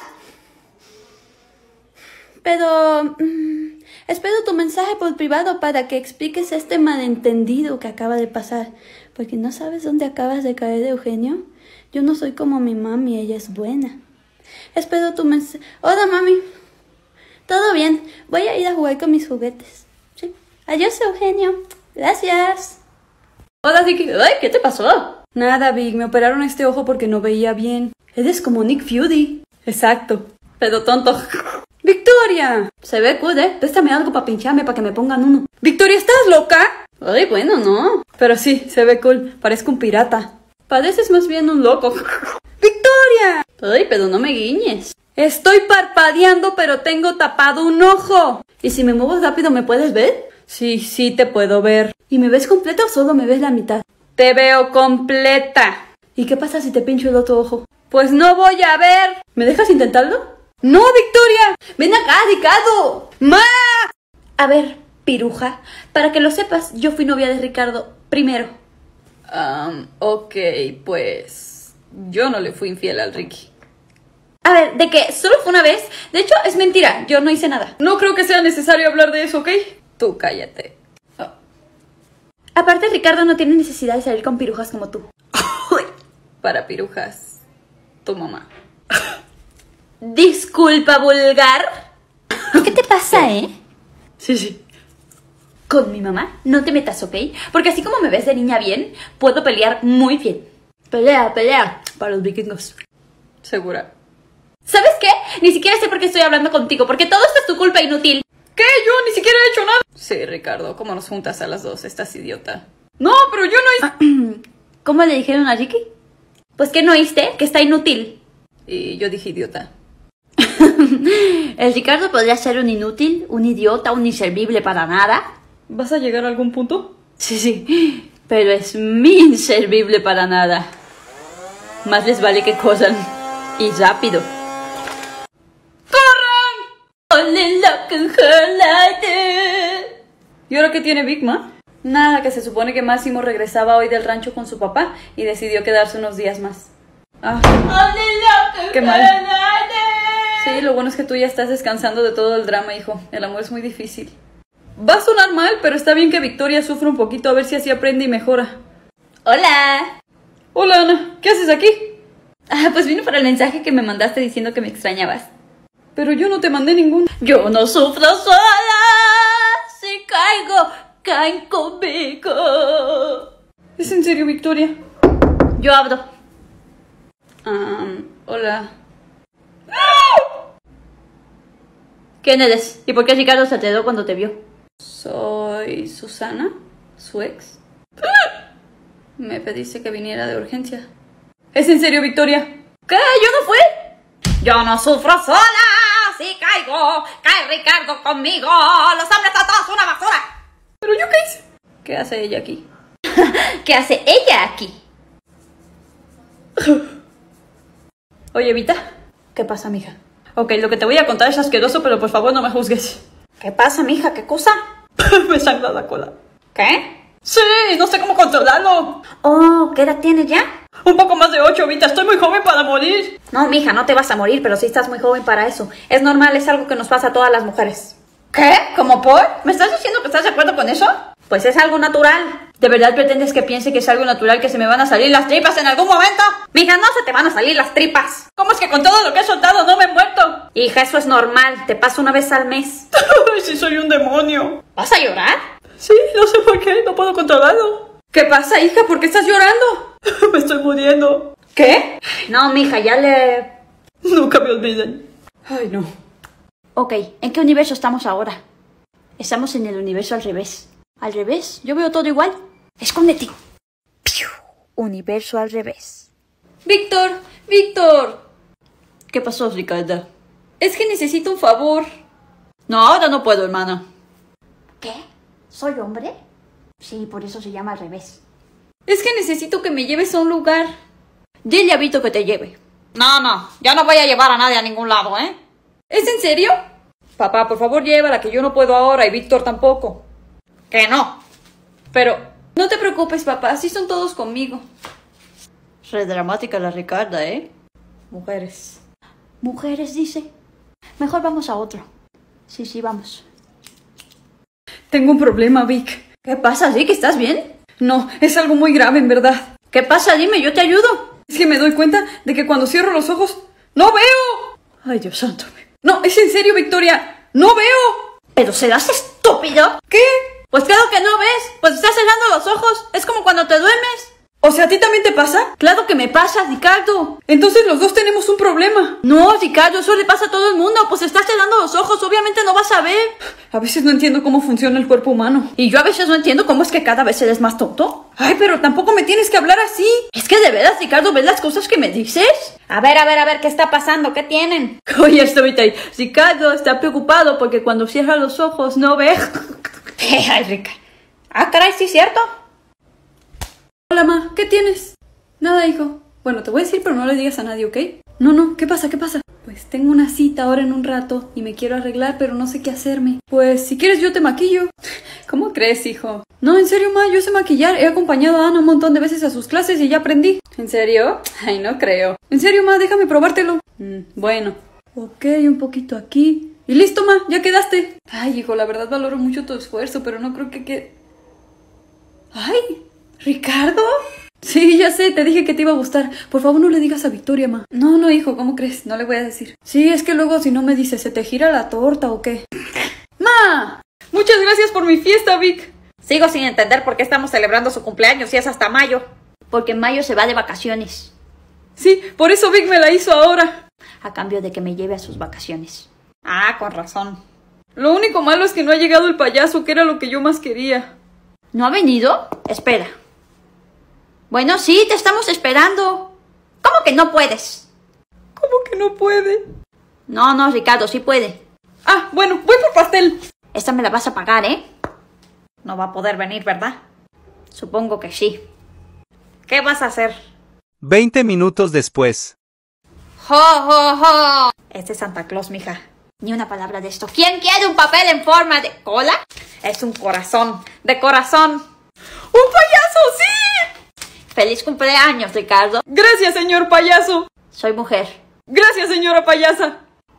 Pero... espero tu mensaje por privado para que expliques este malentendido que acaba de pasar. Porque no sabes dónde acabas de caer, Eugenio. Yo no soy como mi mami, ella es buena. Espero tu mensaje. Hola, mami. Todo bien. Voy a ir a jugar con mis juguetes. Sí. Adiós, Eugenio. Gracias. Hola, Ricky. Ay, ¿qué te pasó? Nada, Vic, me operaron este ojo porque no veía bien. Eres como Nick Fury. Exacto. Pero tonto. ¡Victoria! Se ve cool, Préstame algo para pincharme, para que me pongan uno. ¡Victoria, estás loca! Ay, bueno, no. Pero sí, se ve cool. Parezco un pirata. Pareces más bien un loco. ¡Victoria! Ay, pero no me guiñes. Estoy parpadeando, pero tengo tapado un ojo. ¿Y si me muevo rápido, me puedes ver? Sí, te puedo ver. ¿Y me ves completa o solo me ves la mitad? Te veo completa. ¿Y qué pasa si te pincho el otro ojo? Pues no voy a ver. ¿Me dejas intentarlo? ¡No, Victoria! ¡Ven acá, Ricardo! ¡Ma! A ver, piruja, para que lo sepas, yo fui novia de Ricardo primero. Ok, pues... yo no le fui infiel al Ricky. A ver, de que solo fue una vez. De hecho, es mentira, yo no hice nada. No creo que sea necesario hablar de eso, ¿ok? Tú cállate. Aparte, Ricardo no tiene necesidad de salir con pirujas como tú. Para pirujas, tu mamá. Disculpa, vulgar. ¿Qué te pasa, Sí. Con mi mamá no te metas, ¿ok? Porque así como me ves de niña bien, puedo pelear muy bien. Pelea. Para los vikingos. ¿Segura? ¿Sabes qué? Ni siquiera sé por qué estoy hablando contigo, porque todo esto es tu culpa, inútil. ¿Qué? Yo ni siquiera he hecho nada. Sí, Ricardo, ¿cómo nos juntas a las dos? Estás idiota. No, pero yo no hice... ¿Cómo le dijeron a Ricky? Pues que no oíste, que está inútil. Y yo dije idiota. El Ricardo podría ser un inútil, un idiota, un inservible para nada. ¿Vas a llegar a algún punto? Sí, pero es mi inservible para nada. Más les vale que corran. Y rápido. ¡Corran! ¡Only look at her like that! ¿Y ahora qué tiene Big Ma? Nada, que se supone que Máximo regresaba hoy del rancho con su papá y decidió quedarse unos días más. Ah, Only look at qué mal. her like that. Sí, lo bueno es que tú ya estás descansando de todo el drama, hijo. El amor es muy difícil. Va a sonar mal, pero está bien que Victoria sufra un poquito, a ver si así aprende y mejora. Hola. Hola, Ana. ¿Qué haces aquí? Ah, pues vino para el mensaje que me mandaste diciendo que me extrañabas. Pero yo no te mandé ningún. Yo no sufro sola. Si caigo, caen conmigo. ¿Es en serio, Victoria? Yo abro. Hola. ¿Quién eres? ¿Y por qué Ricardo se alteró cuando te vio? Soy Susana, su ex. Me pediste que viniera de urgencia. ¿Es en serio, Victoria? ¿Qué? ¿Yo no fui? Yo no sufro sola. Si caigo, cae Ricardo conmigo. Los hombres son todos una basura. ¿Pero yo qué hice? ¿Qué hace ella aquí? ¿Qué hace ella aquí? Oye, Vita. ¿Qué pasa, mija? Ok, lo que te voy a contar es asqueroso, pero por favor no me juzgues. ¿Qué pasa, mija? ¿Qué cosa? Me sangra la cola. ¿Qué? Sí, no sé cómo controlarlo. Oh, ¿qué edad tienes ya? Un poco más de 8, Vita. Estoy muy joven para morir. No, mija, no te vas a morir, pero sí estás muy joven para eso. Es normal, es algo que nos pasa a todas las mujeres. ¿Qué? ¿Cómo por? ¿Me estás diciendo que estás de acuerdo con eso? Pues es algo natural. ¿De verdad pretendes que piense que es algo natural que se me van a salir las tripas en algún momento? Mija, no se te van a salir las tripas. ¿Cómo es que con todo lo que he soltado no me he muerto? Hija, eso es normal. Te pasa una vez al mes. Si soy un demonio. ¿Vas a llorar? Sí, no sé por qué, no puedo controlarlo. ¿Qué pasa, hija? ¿Por qué estás llorando? Me estoy muriendo. ¿Qué? No, mija, ya le... Nunca me olviden. Ay, no. Ok, ¿en qué universo estamos ahora? Estamos en el universo al revés. ¿Al revés? Yo veo todo igual. Escóndete. ¡Piu! Universo al revés. Víctor, Víctor. ¿Qué pasó, Ricardo? Es que necesito un favor. No, ahora no puedo, hermana. ¿Qué? ¿Soy hombre? Sí, por eso se llama al revés. Es que necesito que me lleves a un lugar. Dile a Vito que te lleve. No, ya no voy a llevar a nadie a ningún lado, ¿eh? ¿Es en serio? Papá, por favor llévala, que yo no puedo ahora y Víctor tampoco. Que no. Pero no te preocupes, papá, así son todos conmigo. Re dramática la Ricarda, ¿eh? Mujeres. Mujeres, dice. Mejor vamos a otro. Sí, vamos. Tengo un problema, Vic. ¿Qué pasa, Rick? ¿Estás bien? No, es algo muy grave, en verdad. ¿Qué pasa? Dime, yo te ayudo. Es que me doy cuenta de que cuando cierro los ojos, ¡no veo! Ay, Dios santo. No, es en serio, Victoria. ¡No veo! ¿Pero serás estúpido? ¿Qué? Pues claro que no ves. Pues estás cerrando los ojos. Es como cuando te duermes. O sea, ¿a ti también te pasa? Claro que me pasa, Ricardo. Entonces los dos tenemos un problema. No, Ricardo, eso le pasa a todo el mundo. Pues estás cerrando los ojos, obviamente no vas a ver. A veces no entiendo cómo funciona el cuerpo humano. Y yo a veces no entiendo cómo es que cada vez eres más tonto. Ay, pero tampoco me tienes que hablar así. Es que de veras, Ricardo, ¿ves las cosas que me dices? A ver, ¿qué está pasando? ¿Qué tienen? Oye, estoy ahí. Ricardo está preocupado porque cuando cierra los ojos no ve. Ay, Rica. Ah, caray, sí, ¿cierto? Hola, ma, ¿qué tienes? Nada, hijo. Bueno, te voy a decir, pero no le digas a nadie, ¿ok? No, ¿qué pasa? Pues tengo una cita ahora en un rato y me quiero arreglar, pero no sé qué hacerme. Pues, si quieres yo te maquillo. ¿Cómo crees, hijo? No, en serio, ma, yo sé maquillar. He acompañado a Ana un montón de veces a sus clases y ya aprendí. ¿En serio? Ay, no creo. En serio, ma, déjame probártelo. Bueno. Ok, un poquito aquí. Y listo, ma, ya quedaste. Ay, hijo, la verdad valoro mucho tu esfuerzo, pero no creo que... Ay, ¿Ricardo? Sí, ya sé, te dije que te iba a gustar. Por favor, no le digas a Victoria, ma. No, hijo, ¿cómo crees? No le voy a decir. Sí, es que luego si no me dice, ¿se te gira la torta o qué? ¡Ma! Muchas gracias por mi fiesta, Vic. Sigo sin entender por qué estamos celebrando su cumpleaños y es hasta mayo. Porque en mayo se va de vacaciones. Sí, por eso Vic me la hizo ahora. A cambio de que me lleve a sus vacaciones. Ah, con razón. Lo único malo es que no ha llegado el payaso, que era lo que yo más quería. ¿No ha venido? Espera. Bueno, sí, te estamos esperando. que no puedes? ¿Cómo que no puede? No, Ricardo, sí puede. Ah, bueno, voy por pastel. Esta me la vas a pagar, ¿eh? No va a poder venir, ¿verdad? Supongo que sí. ¿Qué vas a hacer? 20 minutos después. ¡Jo, jo, jo! Este es Santa Claus, mija. Ni una palabra de esto. ¿Quién quiere un papel en forma de cola? Es un corazón. ¡De corazón! ¡Un payaso, sí! ¡Feliz cumpleaños, Ricardo! Gracias, señor payaso. Soy mujer. Gracias, señora payasa.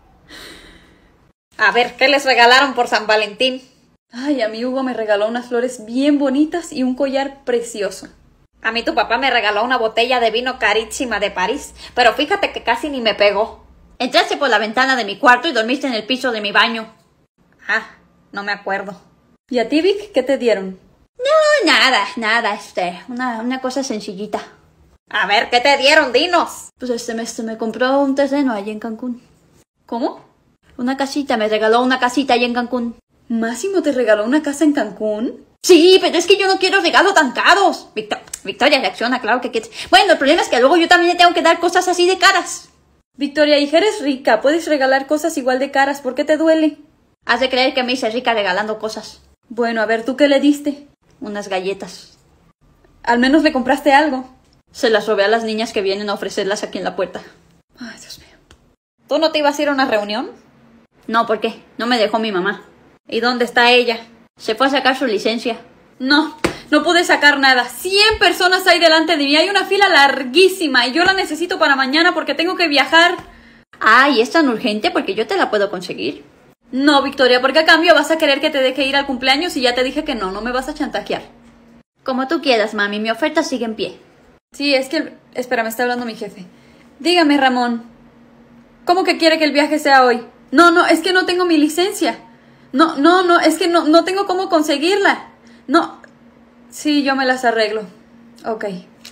A ver, ¿qué les regalaron por San Valentín? Ay, a mí Hugo me regaló unas flores bien bonitas y un collar precioso. A mí tu papá me regaló una botella de vino carísima de París, pero fíjate que casi ni me pegó. Entraste por la ventana de mi cuarto y dormiste en el piso de mi baño. Ah, no me acuerdo. ¿Y a ti, Vic, qué te dieron? No, nada, una cosa sencillita. A ver, ¿qué te dieron? Dinos. Pues me compró un terreno allí en Cancún. ¿Cómo? Una casita, me regaló una casita allí en Cancún. ¿Máximo te regaló una casa en Cancún? Sí, pero es que yo no quiero regalos tan caros. Victoria reacciona, claro que quieres. Bueno, el problema es que luego yo también le tengo que dar cosas así de caras. Victoria, hija, eres rica. Puedes regalar cosas igual de caras. ¿Por qué te duele? Has de creer que me hice rica regalando cosas. Bueno, a ver, ¿tú qué le diste? Unas galletas. Al menos le compraste algo. Se las robé a las niñas que vienen a ofrecerlas aquí en la puerta. Ay, Dios mío. ¿Tú no te ibas a ir a una reunión? No, ¿por qué? No me dejó mi mamá. ¿Y dónde está ella? Se fue a sacar su licencia. No pude sacar nada. 100 personas hay delante de mí. Hay una fila larguísima y yo la necesito para mañana porque tengo que viajar. Ah, ¿y es tan urgente? Porque yo te la puedo conseguir. No, Victoria, porque a cambio vas a querer que te deje ir al cumpleaños y ya te dije que no me vas a chantajear. Como tú quieras, mami. Mi oferta sigue en pie. Sí, es que... Espera, me está hablando mi jefe. Dígame, Ramón. ¿Cómo que quiere que el viaje sea hoy? No, es que no tengo mi licencia. No, es que no tengo cómo conseguirla. No. Sí, yo me las arreglo. Ok.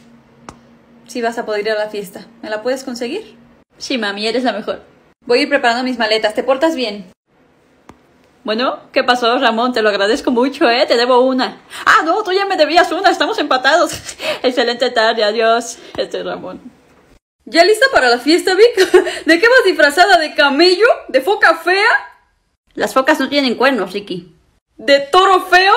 Sí vas a poder ir a la fiesta. ¿Me la puedes conseguir? Sí, mami, eres la mejor. Voy a ir preparando mis maletas. ¿Te portas bien? Bueno, ¿qué pasó, Ramón? Te lo agradezco mucho, ¿eh? Te debo una. Ah, no, tú ya me debías una. Estamos empatados. Excelente tarde, adiós. Ramón. ¿Ya lista para la fiesta, Vic? ¿De qué vas disfrazada? ¿De camello? ¿De foca fea? Las focas no tienen cuernos, Ricky. ¿De toro feo?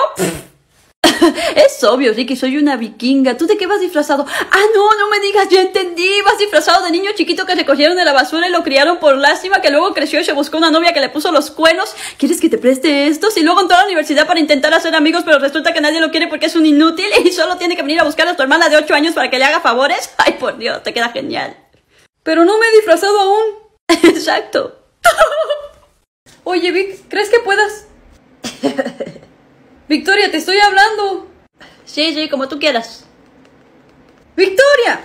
Es obvio, Ricky, soy una vikinga. ¿Tú de qué vas disfrazado? Ah, no me digas, ya entendí. Vas disfrazado de niño chiquito que recogieron de la basura y lo criaron por lástima, que luego creció y se buscó una novia que le puso los cuernos. ¿Quieres que te preste estos? Y luego entró a la universidad para intentar hacer amigos, pero resulta que nadie lo quiere porque es un inútil y solo tiene que venir a buscar a tu hermana de 8 años para que le haga favores. Ay, por Dios, te queda genial. Pero no me he disfrazado aún. Exacto. Oye, Vic, ¿crees que puedas? Victoria, te estoy hablando. Sí, como tú quieras. ¡Victoria!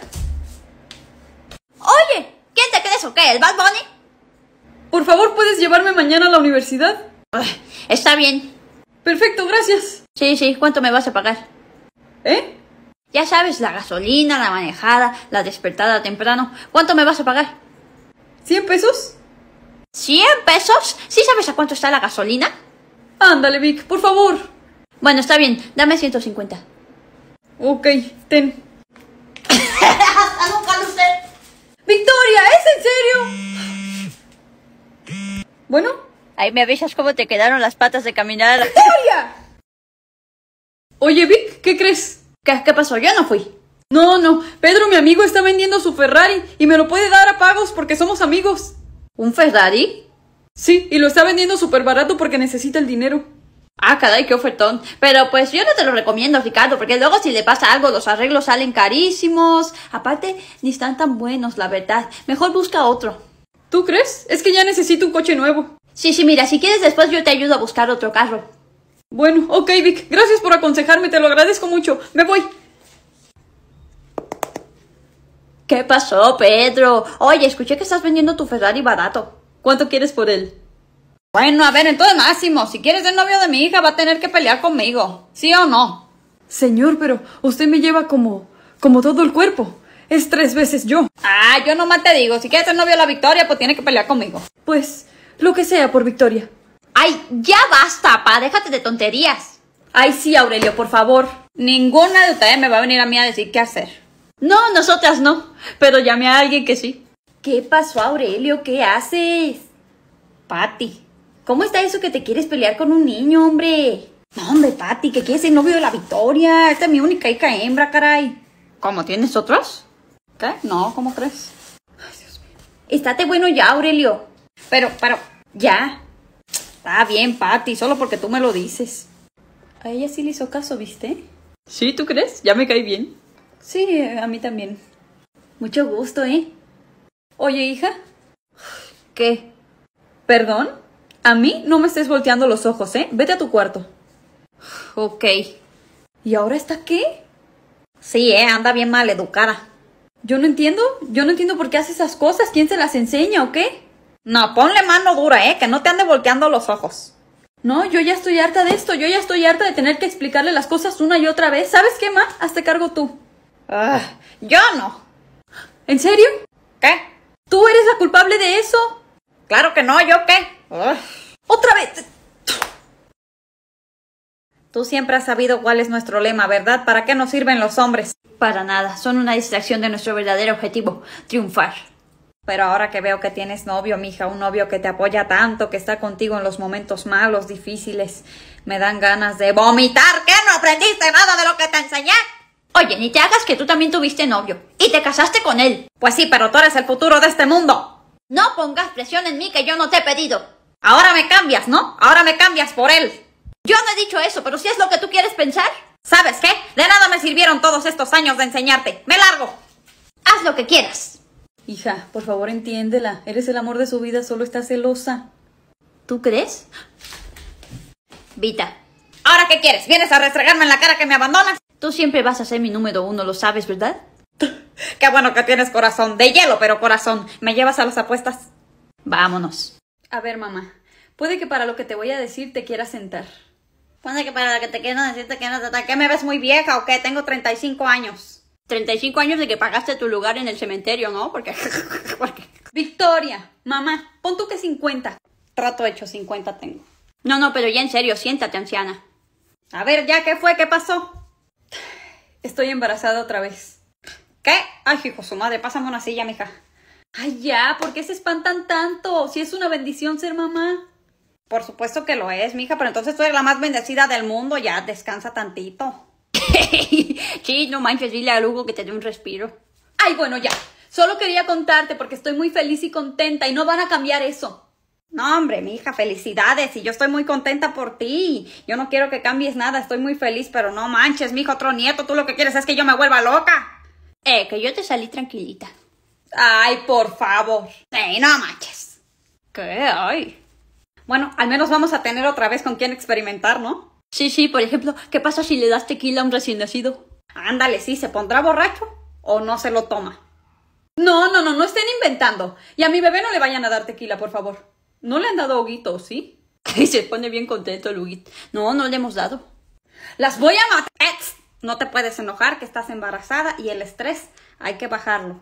Oye, ¿quién te crees o qué? ¿El Bad Bunny? Por favor, ¿puedes llevarme mañana a la universidad? Está bien. Perfecto, gracias. Sí, ¿cuánto me vas a pagar? ¿Eh? Ya sabes, la gasolina, la manejada, la despertada temprano. ¿Cuánto me vas a pagar? ¿100 pesos? ¿100 pesos? ¿Sí sabes a cuánto está la gasolina? Ándale, Vic, por favor. Bueno, está bien, dame 150. Ok, ten. ¡Hasta nunca, usted! ¡Victoria! ¿Es en serio? Bueno. Ahí me avisas cómo te quedaron las patas de caminar. ¡Victoria! Oye, Vic, ¿qué crees? ¿Qué pasó? Yo no fui. No, Pedro, mi amigo, está vendiendo su Ferrari y me lo puede dar a pagos porque somos amigos. ¿Un Ferrari? Sí, y lo está vendiendo súper barato porque necesita el dinero. Ah, caray, qué ofertón. Pero pues yo no te lo recomiendo, Ricardo, porque luego si le pasa algo, los arreglos salen carísimos. Aparte, ni están tan buenos, la verdad. Mejor busca otro. ¿Tú crees? Es que ya necesito un coche nuevo. Sí, mira, si quieres después yo te ayudo a buscar otro carro. Bueno, ok, Vic, gracias por aconsejarme, te lo agradezco mucho. Me voy. ¿Qué pasó, Pedro? Oye, escuché que estás vendiendo tu Ferrari barato. ¿Cuánto quieres por él? Bueno, a ver, entonces Máximo, si quieres ser novio de mi hija va a tener que pelear conmigo. ¿Sí o no? Señor, pero usted me lleva como todo el cuerpo. Es 3 veces yo. Ah, yo nomás te digo, si quieres ser novio de la Victoria, pues tiene que pelear conmigo. Pues, lo que sea por Victoria. Ay, ya basta, pa, déjate de tonterías. Ay, sí, Aurelio, por favor. Ninguna de ustedes me va a venir a mí a decir qué hacer. No, nosotras no, pero llamé a alguien que sí. ¿Qué pasó, Aurelio? ¿Qué haces? Pati, ¿cómo está eso que te quieres pelear con un niño, hombre? No, hombre, Pati, que quieres el novio de la Victoria. Esta es mi única hija hembra, caray. ¿Cómo, tienes otros? ¿Qué? No, ¿cómo crees? Ay, Dios mío. Estate bueno ya, Aurelio. Pero, ya. Está bien, Pati, solo porque tú me lo dices. A ella sí le hizo caso, ¿viste? ¿Sí, tú crees? Ya me caí bien. Sí, a mí también. Mucho gusto, ¿eh? Oye, hija. ¿Qué? ¿Perdón? A mí no me estés volteando los ojos, ¿eh? Vete a tu cuarto. Ok. ¿Y ahora está qué? Sí, anda bien mal educada. Yo no entiendo por qué hace esas cosas. ¿Quién se las enseña o qué? No, ponle mano dura, que no te ande volteando los ojos. No, yo ya estoy harta de esto. Yo ya estoy harta de tener que explicarle las cosas una y otra vez. ¿Sabes qué, ma? Hazte cargo tú. Yo no. ¿En serio? ¿Qué? ¿Tú eres la culpable de eso? Claro que no, ¿yo qué? ¡Otra vez! Tú siempre has sabido cuál es nuestro lema, ¿verdad? ¿Para qué nos sirven los hombres? Para nada, son una distracción de nuestro verdadero objetivo, triunfar. Pero ahora que veo que tienes novio, mija, un novio que te apoya tanto, que está contigo en los momentos malos, difíciles, me dan ganas de vomitar. ¿Qué? ¿No aprendiste nada de lo que te enseñé? Oye, ni te hagas que tú también tuviste novio y te casaste con él. Pues sí, pero tú eres el futuro de este mundo. No pongas presión en mí que yo no te he pedido. Ahora me cambias, ¿no? Ahora me cambias por él. Yo no he dicho eso, pero si es lo que tú quieres pensar. ¿Sabes qué? De nada me sirvieron todos estos años de enseñarte. ¡Me largo! Haz lo que quieras. Hija, por favor entiéndela. Eres el amor de su vida, solo está celosa. ¿Tú crees? Vita, ¿Ahora qué quieres? ¿Vienes a restregarme en la cara que me abandonas? tú siempre vas a ser mi número 1, lo sabes, ¿verdad? Qué bueno que tienes corazón. De hielo, pero corazón. ¿Me llevas a las apuestas? Vámonos. A ver, mamá. Puede que para lo que te voy a decir te quieras sentar. Puede que para lo que te quiero decirte que no te... ¿Qué me ves muy vieja o qué? Tengo 35 años. 35 años de que pagaste tu lugar en el cementerio, ¿no? Porque... Victoria, mamá, pon tú que 50. Trato hecho, 50 tengo. No, pero ya en serio, siéntate, anciana. A ver, ya, ¿qué fue? ¿Qué pasó? Estoy embarazada otra vez. ¿Qué? Ay, hijo, su madre, pásame una silla, mija. Ay, ya, ¿por qué se espantan tanto? Si es una bendición ser mamá. Por supuesto que lo es, mija, pero entonces tú eres la más bendecida del mundo. Ya, descansa tantito. Sí, no manches, dile a Hugo que te dé un respiro. Ay, bueno, ya. Solo quería contarte porque estoy muy feliz y contenta y no van a cambiar eso. No, hombre, mija, felicidades. Y yo estoy muy contenta por ti. Yo no quiero que cambies nada, estoy muy feliz, pero no manches, mija, otro nieto. Tú lo que quieres es que yo me vuelva loca. Que yo te salí tranquilita. Ay, por favor. No manches. ¿Qué? Ay. Bueno, al menos vamos a tener otra vez con quién experimentar, ¿no? Sí, por ejemplo, ¿qué pasa si le das tequila a un recién nacido? Ándale, sí, ¿se pondrá borracho o no se lo toma? No estén inventando. Y a mi bebé no le vayan a dar tequila, por favor. ¿No le han dado Huguito, sí? Y se pone bien contento el Huguito. No le hemos dado. ¡Las voy a matar! No te puedes enojar que estás embarazada y el estrés hay que bajarlo.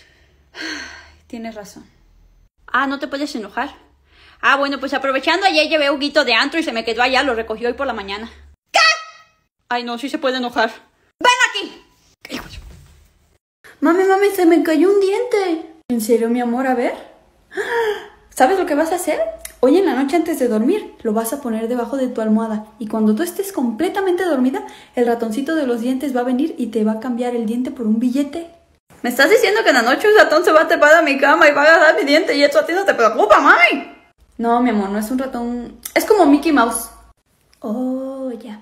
Tienes razón. ¿No te puedes enojar? Bueno, pues aprovechando, ayer llevé a Huguito de antro y se me quedó allá, lo recogió hoy por la mañana. ¿Qué? Ay, no, sí se puede enojar. ¡Ven aquí! Mami, se me cayó un diente. ¿En serio, mi amor? A ver. ¿Sabes lo que vas a hacer? Hoy en la noche antes de dormir, lo vas a poner debajo de tu almohada. Y cuando tú estés completamente dormida, el ratoncito de los dientes va a venir y te va a cambiar el diente por un billete. ¿Me estás diciendo que en la noche un ratón se va a trepar a mi cama y va a agarrar mi diente y eso a ti no te preocupa, mami? No, mi amor, no es un ratón. Es como Mickey Mouse. Oh, ya.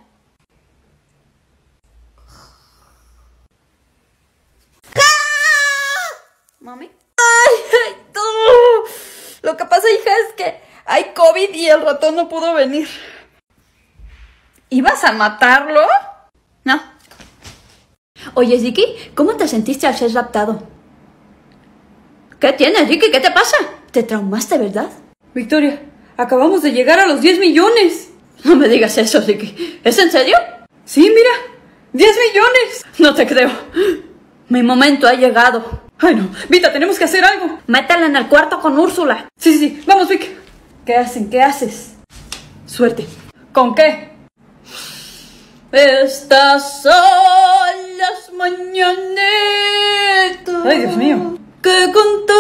¿Mami? ¡Ay, tú! Lo que pasa, hija, es que hay COVID y el ratón no pudo venir. ¿Ibas a matarlo? No. Oye, Ziki, ¿cómo te sentiste al ser raptado? ¿Qué tienes, Ziki? ¿Qué te pasa? ¿Te traumaste, verdad? Victoria, acabamos de llegar a los 10 millones. No me digas eso, Ziki. ¿Es en serio? Sí, mira, 10 millones. No te creo. Mi momento ha llegado. Ay, no, Vita, tenemos que hacer algo. Métela en el cuarto con Úrsula. Sí, vamos, Vic. ¿Qué hacen? ¿Qué haces? Suerte. ¿Con qué? Estas son las mañaneras Ay, Dios mío. ¿Qué contar?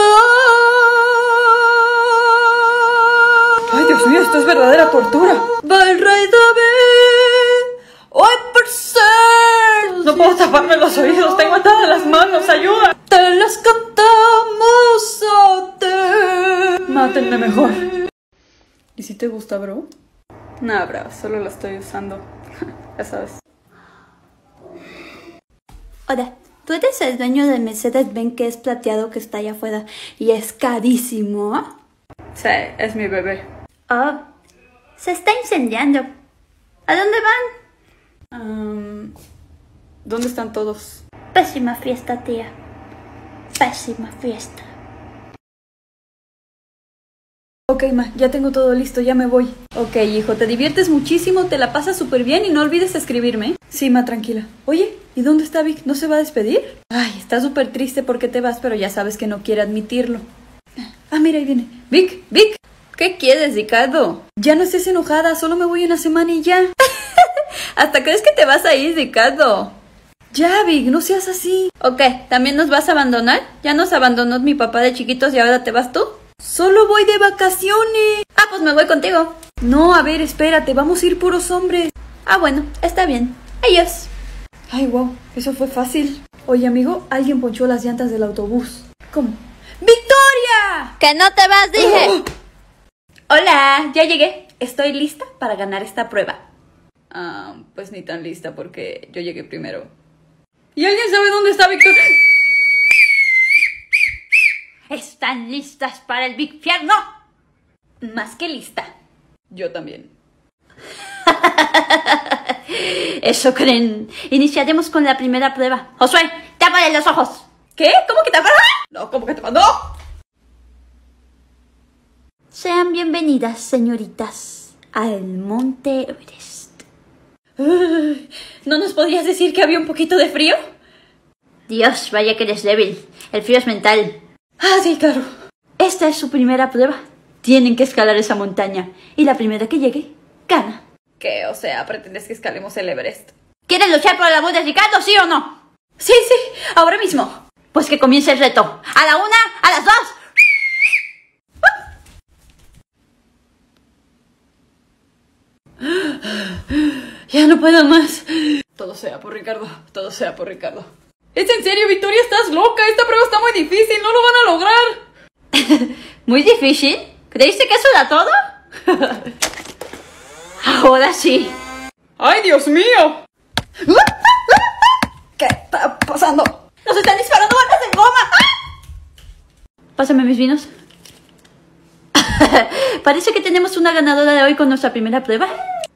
Ay, Dios mío, esto es verdadera tortura. Va el rey David, hoy por ser. No puedo taparme los oídos, tengo atadas las manos, ayuda. Te las cantamos a ti. Mátenme mejor. ¿Y si te gusta, bro? Nah, bro, solo lo estoy usando. Ya sabes. Hola, tú eres el dueño del Mercedes-Benz que es plateado que está allá afuera y es carísimo. Sí, es mi bebé. Oh, se está incendiando. ¿A dónde van? ¿Dónde están todos? Pésima fiesta, tía. Pésima fiesta. Ok, ma, ya tengo todo listo, ya me voy. Ok, hijo, te diviertes muchísimo, te la pasas súper bien y no olvides escribirme. Sí, ma, tranquila. Oye, ¿y dónde está Vic? ¿No se va a despedir? Ay, está súper triste porque te vas, pero ya sabes que no quiere admitirlo. Ah, mira, ahí viene. Vic, Vic. ¿Qué quieres, Ricardo? Ya no estés enojada, solo me voy una semana y ya. ¿Hasta crees que te vas a ir, Ricardo? Ya, Vic, no seas así. Ok, ¿también nos vas a abandonar? Ya nos abandonó mi papá de chiquitos y ahora te vas tú. Solo voy de vacaciones. Ah, pues me voy contigo. No, a ver, espérate, vamos a ir puros hombres. Ah, bueno, está bien. Adiós. Ay, wow, eso fue fácil. Oye, amigo, alguien ponchó las llantas del autobús. ¿Cómo? ¡Victoria! ¡Que no te vas, dije! Hola, ya llegué. Estoy lista para ganar esta prueba. Pues ni tan lista porque yo llegué primero. ¿Y alguien sabe dónde está Victoria? ¿Están listas para el Big Fierno? Más que lista. Yo también. Eso creen. Iniciaremos con la primera prueba. Josué, tápale los ojos. ¿Qué? ¿Cómo que tápale? No, ¿cómo que te mandó? Sean bienvenidas, señoritas, al Monte Everest. ¿No nos podrías decir que había un poquito de frío? Dios, vaya que eres débil. El frío es mental. Ah, sí, claro. Esta es su primera prueba. Tienen que escalar esa montaña. Y la primera que llegue, gana. ¿Qué? O sea, ¿pretendes que escalemos el Everest? ¿Quieren luchar por la voz de Ricardo, sí o no? Sí, ahora mismo. Pues que comience el reto. A la 1, a las 2. Ya no puedo más. Todo sea por Ricardo, todo sea por Ricardo. ¿Es en serio, Victoria? ¿Estás loca? Esta prueba está muy difícil, no lo van a lograr. ¿Muy difícil? ¿Creíste que eso era todo? Ahora sí. ¡Ay, Dios mío! ¿Qué está pasando? ¡Nos están disparando balas de goma! Pásame mis vinos. Parece que tenemos una ganadora de hoy con nuestra primera prueba.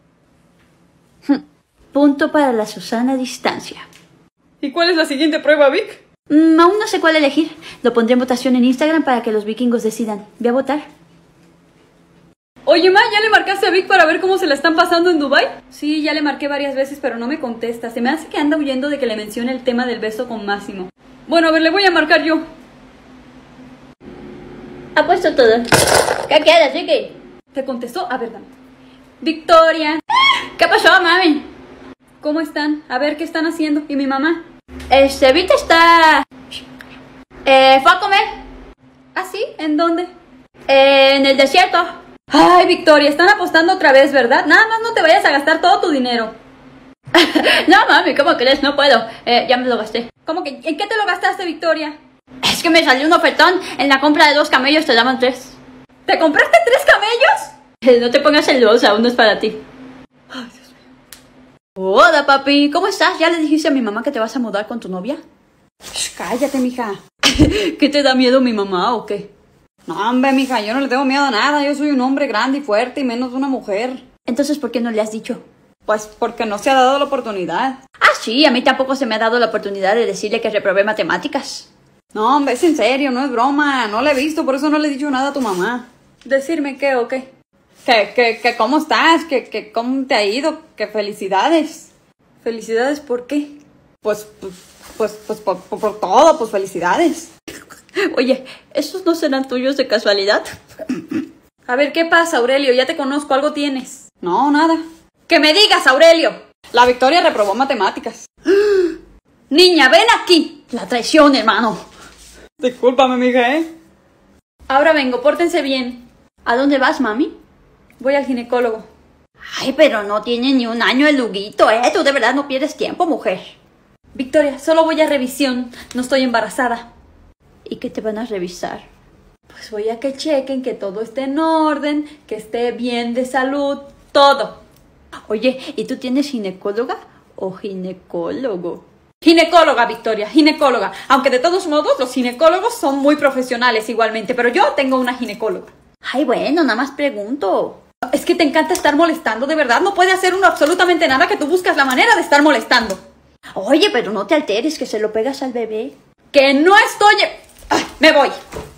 Punto para la Susana a distancia. ¿Y cuál es la siguiente prueba, Vic? Aún no sé cuál elegir. Lo pondré en votación en Instagram para que los vikingos decidan. Ve a votar. Oye, Ma, ¿ya le marcaste a Vic para ver cómo se la están pasando en Dubai? Sí, ya le marqué varias veces, pero no me contesta. Se me hace que anda huyendo de que le mencione el tema del beso con Máximo. Bueno, a ver, le voy a marcar yo. Ha puesto todo. ¿Qué quieres, Vicky? ¿Te contestó? A ver, dame. Victoria. ¿Qué pasó, mami? ¿Cómo están? A ver, ¿qué están haciendo? ¿Y mi mamá? Vita está... fue a comer. ¿Ah, sí? ¿En dónde? En el desierto. Ay, Victoria, están apostando otra vez, ¿verdad? Nada más no te vayas a gastar todo tu dinero. No, mami, ¿cómo crees? No puedo. Ya me lo gasté. ¿Cómo que? ¿En qué te lo gastaste, Victoria? Es que me salió un ofertón. En la compra de 2 camellos te daban 3. ¿Te compraste 3 camellos? No te pongas celosa, uno es para ti. Ay, Dios mío. Hola, papi. ¿Cómo estás? ¿Ya le dijiste a mi mamá que te vas a mudar con tu novia? Shh, cállate, mija. ¿Qué te da miedo mi mamá o qué? No, hombre, mija, yo no le tengo miedo a nada. Yo soy un hombre grande y fuerte y menos una mujer. Entonces, ¿por qué no le has dicho? Pues porque no se ha dado la oportunidad. Ah, sí, a mí tampoco se me ha dado la oportunidad de decirle que reprobé matemáticas. No, hombre, es en serio, no es broma. No le he visto, por eso no le he dicho nada a tu mamá. ¿Decirme qué o qué? Que cómo estás, que cómo te ha ido, que felicidades. ¿Felicidades por qué? Pues por todo, pues felicidades. Oye, ¿esos no serán tuyos de casualidad? A ver, ¿qué pasa, Aurelio? Ya te conozco, algo tienes. No, nada. ¡Que me digas, Aurelio! La Victoria reprobó matemáticas. Niña, ven aquí. La traición, hermano. Discúlpame, mija, ¿eh? Ahora vengo, pórtense bien. ¿A dónde vas, mami? Voy al ginecólogo. Ay, pero no tiene ni un año el Luguito, ¿eh? Tú de verdad no pierdes tiempo, mujer. Victoria, solo voy a revisión. No estoy embarazada. ¿Y qué te van a revisar? Pues voy a que chequen que todo esté en orden, que esté bien de salud, todo. Oye, ¿y tú tienes ginecóloga o ginecólogo? Ginecóloga, Victoria, ginecóloga. Aunque de todos modos los ginecólogos son muy profesionales igualmente, pero yo tengo una ginecóloga. Ay, bueno, nada más pregunto. Es que te encanta estar molestando, de verdad. No puede hacer uno absolutamente nada que tú buscas la manera de estar molestando. Oye, pero no te alteres, que se lo pegas al bebé. Que no estoy... ¡Ay, me voy!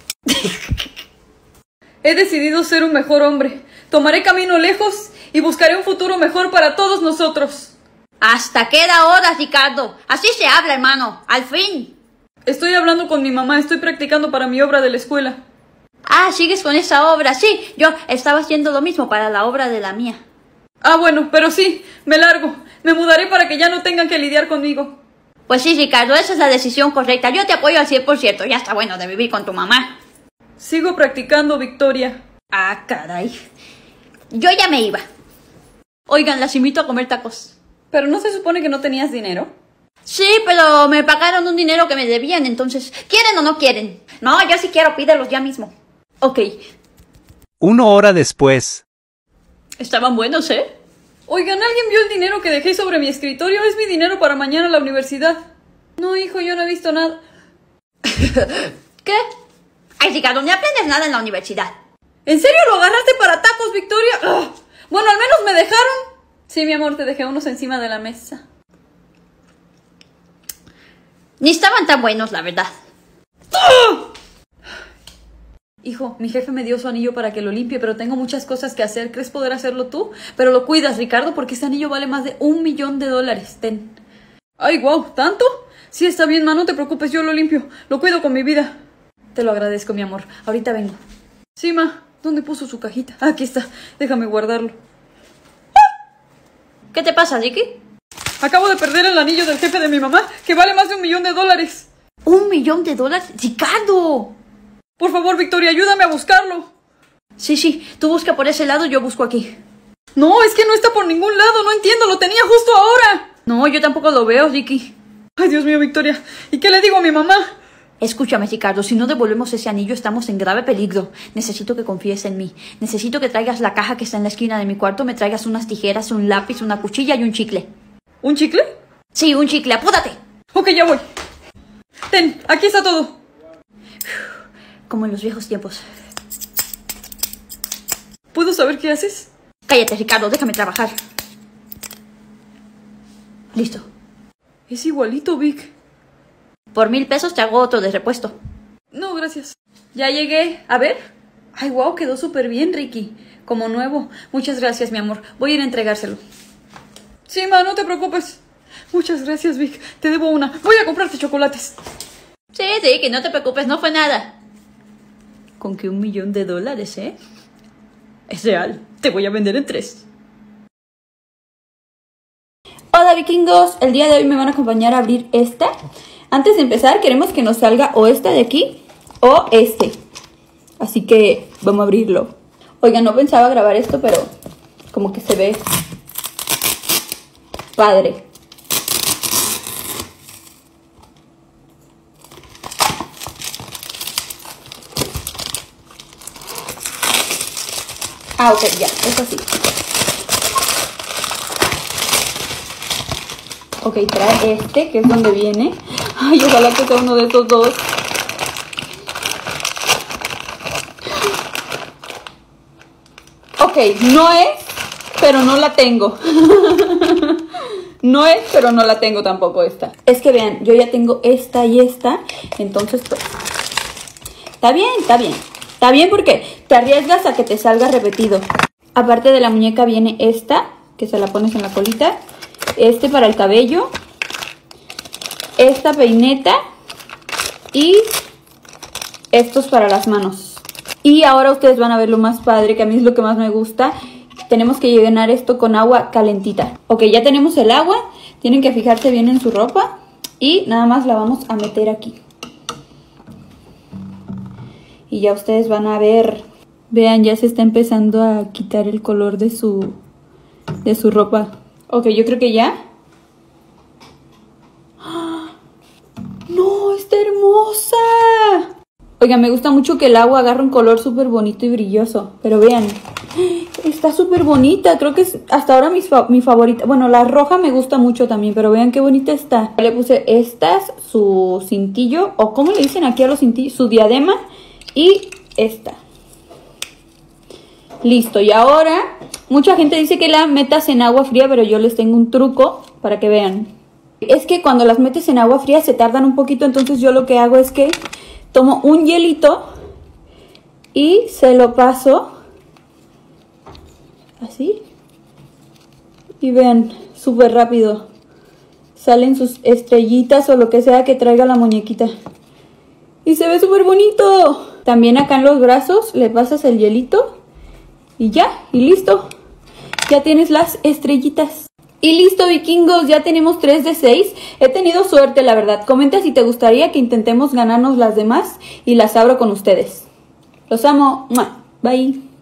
He decidido ser un mejor hombre. Tomaré camino lejos y buscaré un futuro mejor para todos nosotros. Hasta queda hora, Ricardo. Así se habla, hermano. Al fin. Estoy hablando con mi mamá. Estoy practicando para mi obra de la escuela. Ah, ¿sigues con esa obra? Sí, yo estaba haciendo lo mismo para la obra de la mía. Ah, bueno, pero sí, me largo. Me mudaré para que ya no tengan que lidiar conmigo. Pues sí, Ricardo, esa es la decisión correcta. Yo te apoyo al 100%. Ya está bueno de vivir con tu mamá. Sigo practicando, Victoria. Ah, caray. Yo ya me iba. Oigan, las invito a comer tacos. ¿Pero no se supone que no tenías dinero? Sí, pero me pagaron un dinero que me debían, entonces, ¿quieren o no quieren? No, yo sí quiero, pídelos ya mismo. Ok. 1 hora después. Estaban buenos, ¿eh? Oigan, ¿alguien vio el dinero que dejé sobre mi escritorio? Es mi dinero para mañana a la universidad. No, hijo, yo no he visto nada. ¿Qué? Ay, Ricardo, ni aprendes nada en la universidad. ¿En serio lo agarraste para tacos, Victoria? ¡Ugh! Bueno, al menos me dejaron. Sí, mi amor, te dejé unos encima de la mesa. Ni estaban tan buenos, la verdad. ¡Oh! Hijo, mi jefe me dio su anillo para que lo limpie, pero tengo muchas cosas que hacer. ¿Crees poder hacerlo tú? Pero lo cuidas, Ricardo, porque ese anillo vale más de $1 millón. Ten. Ay, wow, ¿tanto? Sí, está bien, ma, no te preocupes, yo lo limpio. Lo cuido con mi vida. Te lo agradezco, mi amor. Ahorita vengo. Sí, ma, ¿dónde puso su cajita? Aquí está, déjame guardarlo. ¿Qué te pasa, Ricky? Acabo de perder el anillo del jefe de mi mamá, que vale más de $1 millón. ¿$1 millón? ¡Ricardo! Por favor, Victoria, ayúdame a buscarlo. Sí, tú busca por ese lado, yo busco aquí. No, es que no está por ningún lado, no entiendo, lo tenía justo ahora. No, yo tampoco lo veo, Ricky. Ay, Dios mío, Victoria, ¿y qué le digo a mi mamá? Escúchame, Ricardo, si no devolvemos ese anillo estamos en grave peligro. Necesito que confíes en mí. Necesito que traigas la caja que está en la esquina de mi cuarto, me traigas unas tijeras, un lápiz, una cuchilla y un chicle. ¿Un chicle? Sí, un chicle, apúrate. Ok, ya voy. Ten, aquí está todo. Como en los viejos tiempos. ¿Puedo saber qué haces? Cállate, Ricardo, déjame trabajar. Listo. Es igualito, Vic. Por 1,000 pesos te hago otro de repuesto. No, gracias. Ya llegué. A ver. Ay, wow, quedó súper bien, Ricky. Como nuevo. Muchas gracias, mi amor. Voy a ir a entregárselo. Sí, ma, no te preocupes. Muchas gracias, Vic. Te debo una. Voy a comprarte chocolates. Sí, que no te preocupes, no fue nada. Con que $1 millón, ¿eh? Es real. Te voy a vender en 3. Hola vikingos, el día de hoy me van a acompañar a abrir esta. Antes de empezar queremos que nos salga o esta de aquí o este. Así que vamos a abrirlo. Oigan, no pensaba grabar esto, pero como que se ve padre. Ah, ok, ya, es así. Ok, trae este, que es donde viene. Ay, ojalá que sea uno de estos dos. Ok, no es, pero no la tengo. No es, pero no la tengo tampoco esta. Es que vean, yo ya tengo esta y esta. Entonces, pues, está bien, está bien. Está bien porque te arriesgas a que te salga repetido. Aparte de la muñeca viene esta, que se la pones en la colita. Este para el cabello. Esta peineta. Y estos para las manos. Y ahora ustedes van a ver lo más padre, que a mí es lo que más me gusta. Tenemos que llenar esto con agua calentita. Ok, ya tenemos el agua. Tienen que fijarse bien en su ropa. Y nada más la vamos a meter aquí. y ya ustedes van a ver. Vean, ya se está empezando a quitar el color de su ropa. Ok, yo creo que ya. ¡No! ¡Está hermosa! Oigan, me gusta mucho que el agua agarre un color súper bonito y brilloso. Pero vean, está súper bonita. Creo que es hasta ahora mi favorita. Bueno, la roja me gusta mucho también, pero vean qué bonita está. Le puse estas, su cintillo, o ¿cómo le dicen aquí a los cintillos? Su diadema y esta. Listo, y ahora mucha gente dice que la metas en agua fría, pero yo les tengo un truco para que vean. Es que cuando las metes en agua fría se tardan un poquito, entonces yo lo que hago es que tomo un hielito y se lo paso así. Y vean, súper rápido. Salen sus estrellitas o lo que sea que traiga la muñequita. Y se ve súper bonito. También acá en los brazos le pasas el hielito. Y ya, y listo. Ya tienes las estrellitas. Y listo, vikingos, ya tenemos 3 de 6. He tenido suerte, la verdad. Comenta si te gustaría que intentemos ganarnos las demás y las abro con ustedes. Los amo. ¡Mua! Bye.